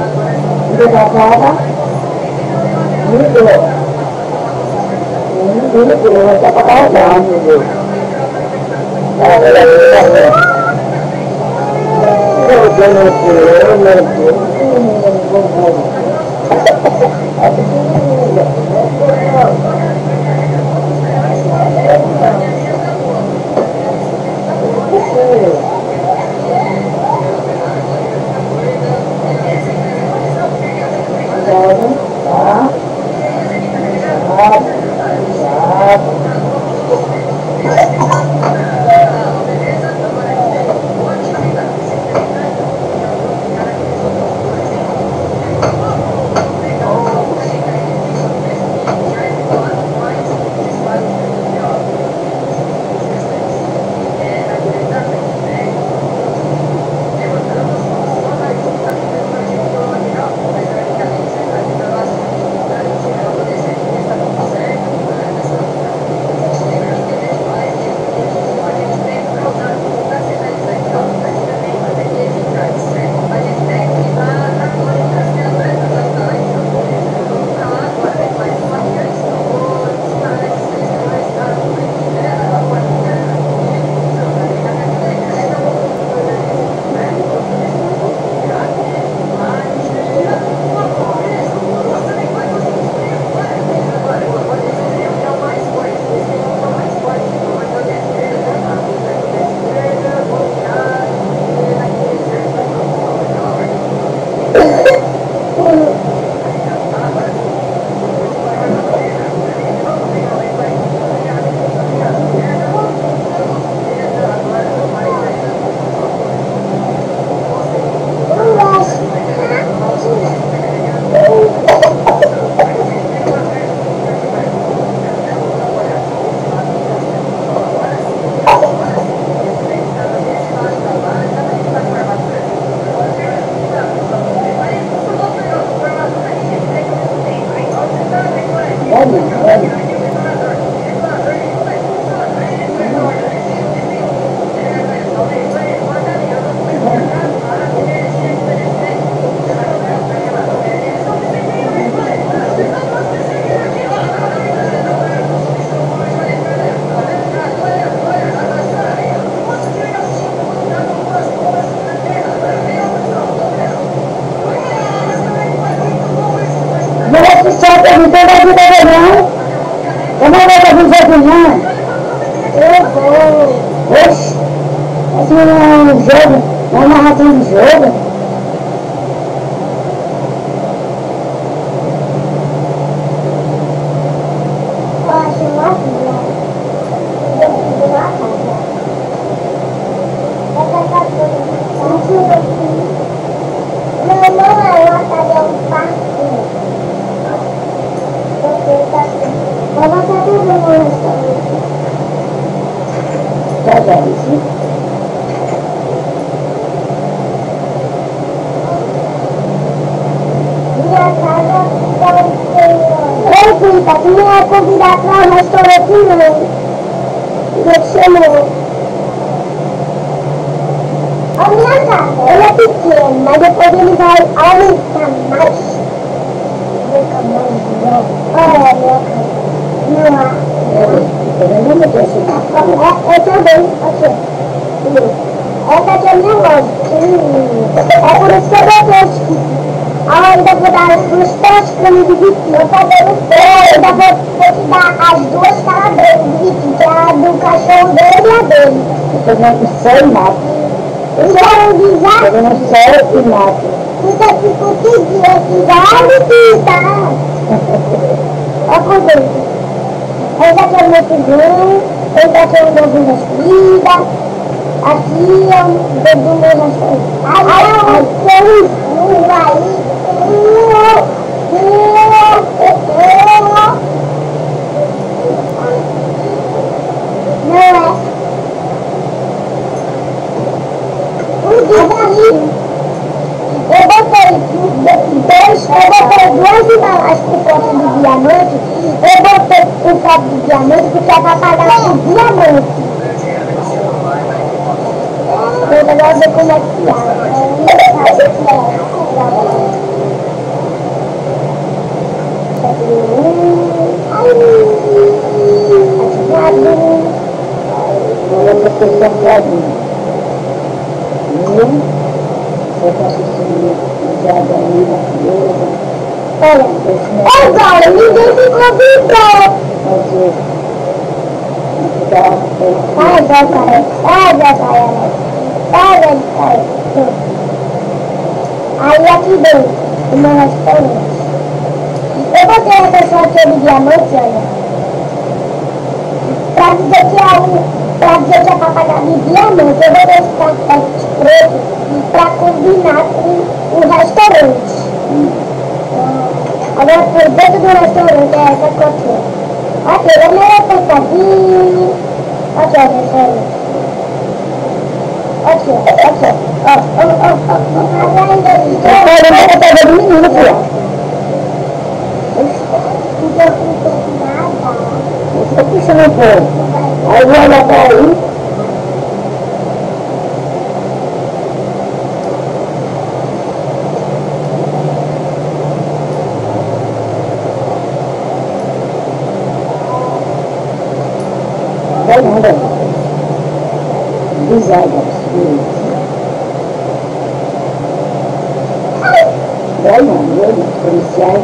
Mudou. filho que não quer pra carregar, entendeu? Eu tenho um filho, meu Deus. Não tem mais vida não. Eu não vou fazer isso não. Eu vou. Oxe. Esse não é um jogo. É uma narração de jogo. Eu acho uma vida. Eu fiz uma casa. Essa casa não, não é uma casa, é um parque. Mas você tem um restaurante. Já disse. Minha casa está Ei, Rita, tu não é convidar para um restaurante não. Já te chamou. A minha casa, ela é pequena, mas depois ele vai aumentar mais. Olha, minha casa. Não há. Eu não me deixo. Eu também. Aqui. Essa aqui é a minha loja. É por isso que eu botei os kits. Ah, ainda vou dar uns testes pra me dividir. Eu também não sei. Ainda vou ter que dar as duas calabresas dividir, que é a do cachorro dele e a dele. Eu não sei nada. Então, dizer... Eu não sei nada. Fica aqui com o que aqui. Vale, Tita. Olha por dentro. Esse aqui é o meu filhinho, esse aqui é o meu das fridas, aqui é o do meu restaurante. Aí tem um aí, não é? O desafio. Eu botei dois, eu botei duas embalagens por conta do diamante. Eu botei o copo de diamante porque é para pagar o diamante. Eu vou ver como é que é. questão para mim. E você está assistindo já daí na primeira. Olha, agora ninguém me convidou. Mas eu. Ai, já caiu. Ai, já caiu. Ai, já caiu. Aí aqui dentro, o meu restaurante. Eu botei a pessoa que eu liguei à noite, olha. Pra dizer que é o. Pra dizer que é pra pagar de diamante. Eu botei esse cartão preto pra combinar com o restaurante. Hum. Agora por dentro do restaurante é essa cotinha. Aqui, ele é meio apertadinho. Aqui, ó, o restaurante. Aqui, ó, aqui, ó. Ó, ó, ó, ó. Mas ainda ele não vai pegar do menino, filho. Não tô com nada. Você tá puxando um pouco. Aí vai olhar pra aí. Vai nada. Deságua. Vai não, viu? Policiais.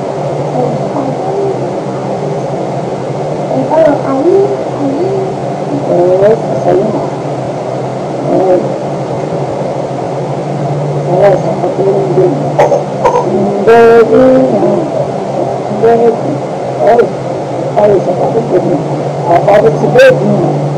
Ele falou, aí, aí. É, isso aí não. É. Olha essa foto um dedo. Um dedinho. Um dedinho. Olha. Olha essa foto um dedinho. A foto desse dedinho.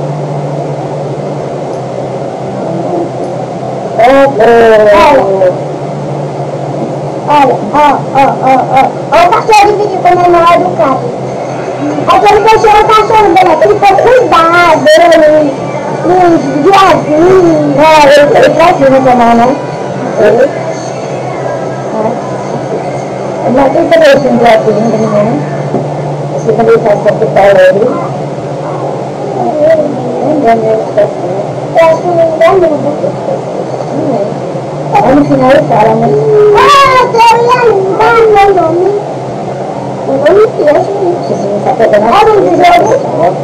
Olha, olha, ó, ó, ó, ó, ó o cachorro dividiu com a memória do carro. Aquele cachorro, o cachorro dele, ele foi cuidado, ele, nos viadinhos. É, ele, ele precisa tomar, né? Ele, é. Mas tem também esse viadinho, né? Você também faz essa putaria ali. Não engano, eu acho que não engano. Aí no final ele fala, né? Ah, eu ia limpar meu nome. Meu nome é esse. Você não está pegando a hora do jogo?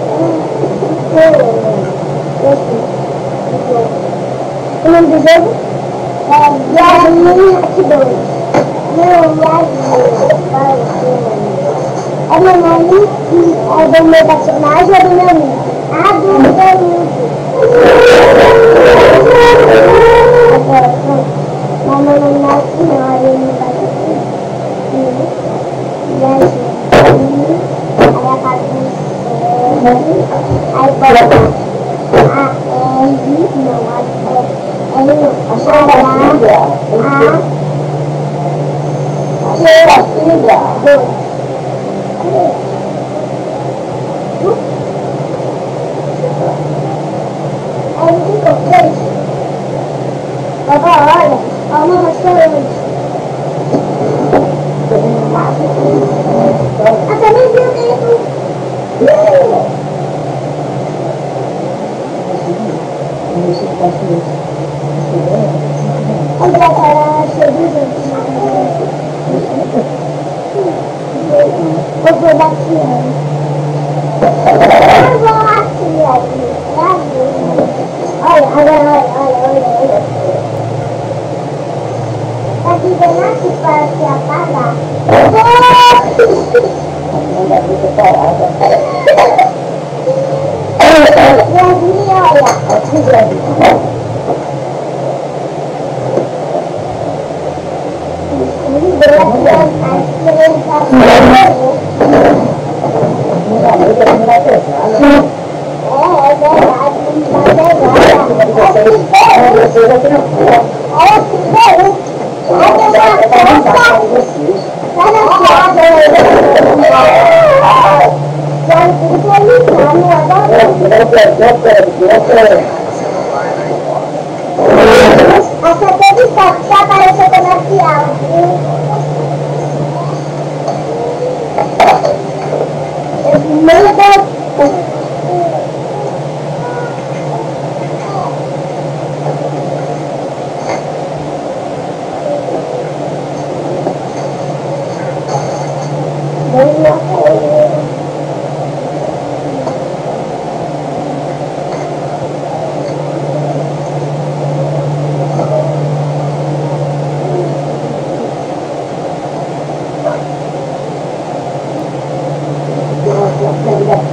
O nome do jogo? É Yasmin Hack dois. Não, Yasmin. É meu nome, é do meu personagem ou do meu amigo? Ah, do meu amigo. Agora, pronto. Mas meu nome não é assim, não. Aí ele vai assim. E aí, aí a parte do C. Aí bota a R. Não, a R. L não. A H. A. G. dois. Aí ficou três. Vovó, olha, olha uma restaurante. Até nem viu dentro. André era cheio de gente. Vovô da Tiana. Vovô da Tiana. Olha, agora, olha, olha, olha, olha. Aqui vem aqui para se apagar. Não dá pra ser parada. Yasmin, olha. Aqui, Yasmin. Me deu a criança. A criança. Não vai pesar, é, é verdade, não vai pegar. É que é que essa entrevista que apareceu comercial. Meu Deus.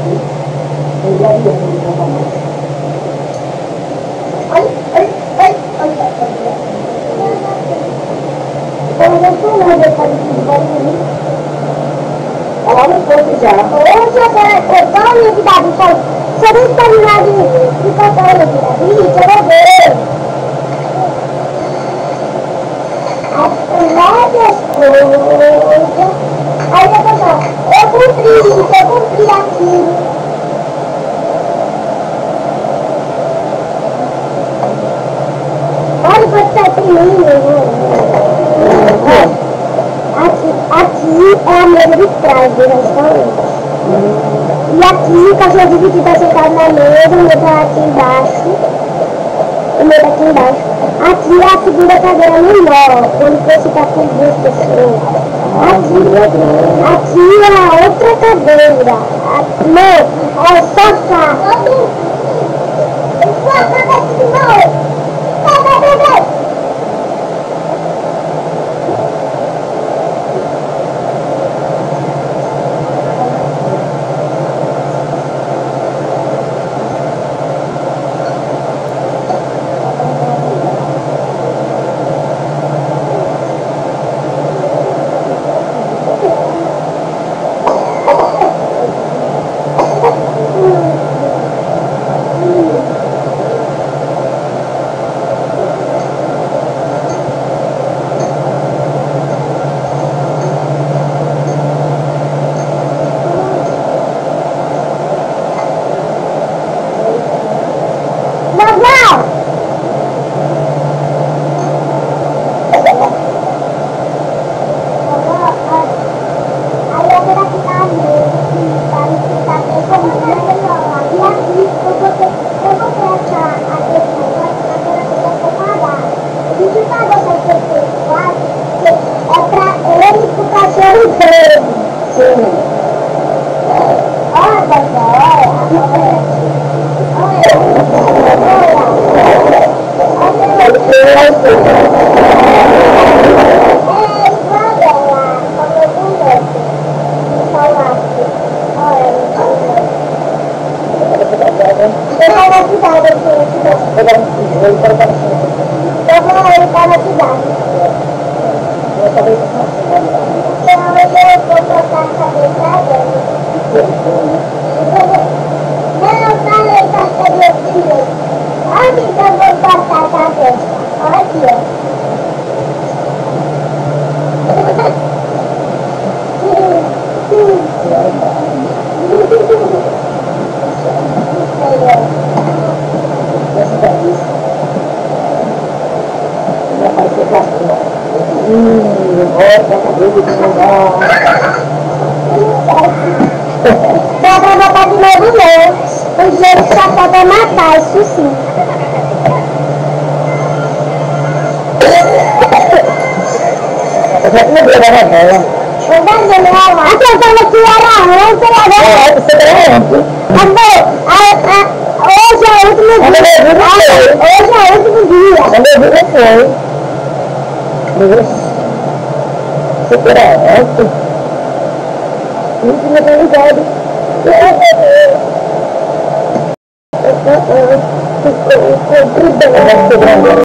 Ai, ai, ai, ai, então, eu estou lá depois de barulho. Ela não pode já. Hoje eu estou na minha vida, então, se eu não estou na minha vida, eu estou na minha vida, eu vou ver. As várias coisas. Aí eu vou falar, eu cumpri isso, eu cumpri aquilo. Olha, pode estar primeiro. Aqui, aqui é a mesa de trás do restaurante. E aqui o cachorro de Vicky está sentado na mesa, o meu está aqui embaixo. O meu está aqui embaixo. Aqui é a segunda cadeira menor, quando você está com duas pessoas. Aqui, aqui é a outra cadeira. Aqui, não, é o sofá. O sofá tá aqui de novo. Vai, vai, vai, vai. Dá pra botar de novo não. O jeito só pode matar, isso sim. Eu já tinha visto a novela. Eu já vi a novela. A pessoa que era ontem, agora. É, você era ontem. Hoje é o último dia. Hoje é o último dia. Quando eu vi, não foi. Você era ontem. Isso não é ligado. Eu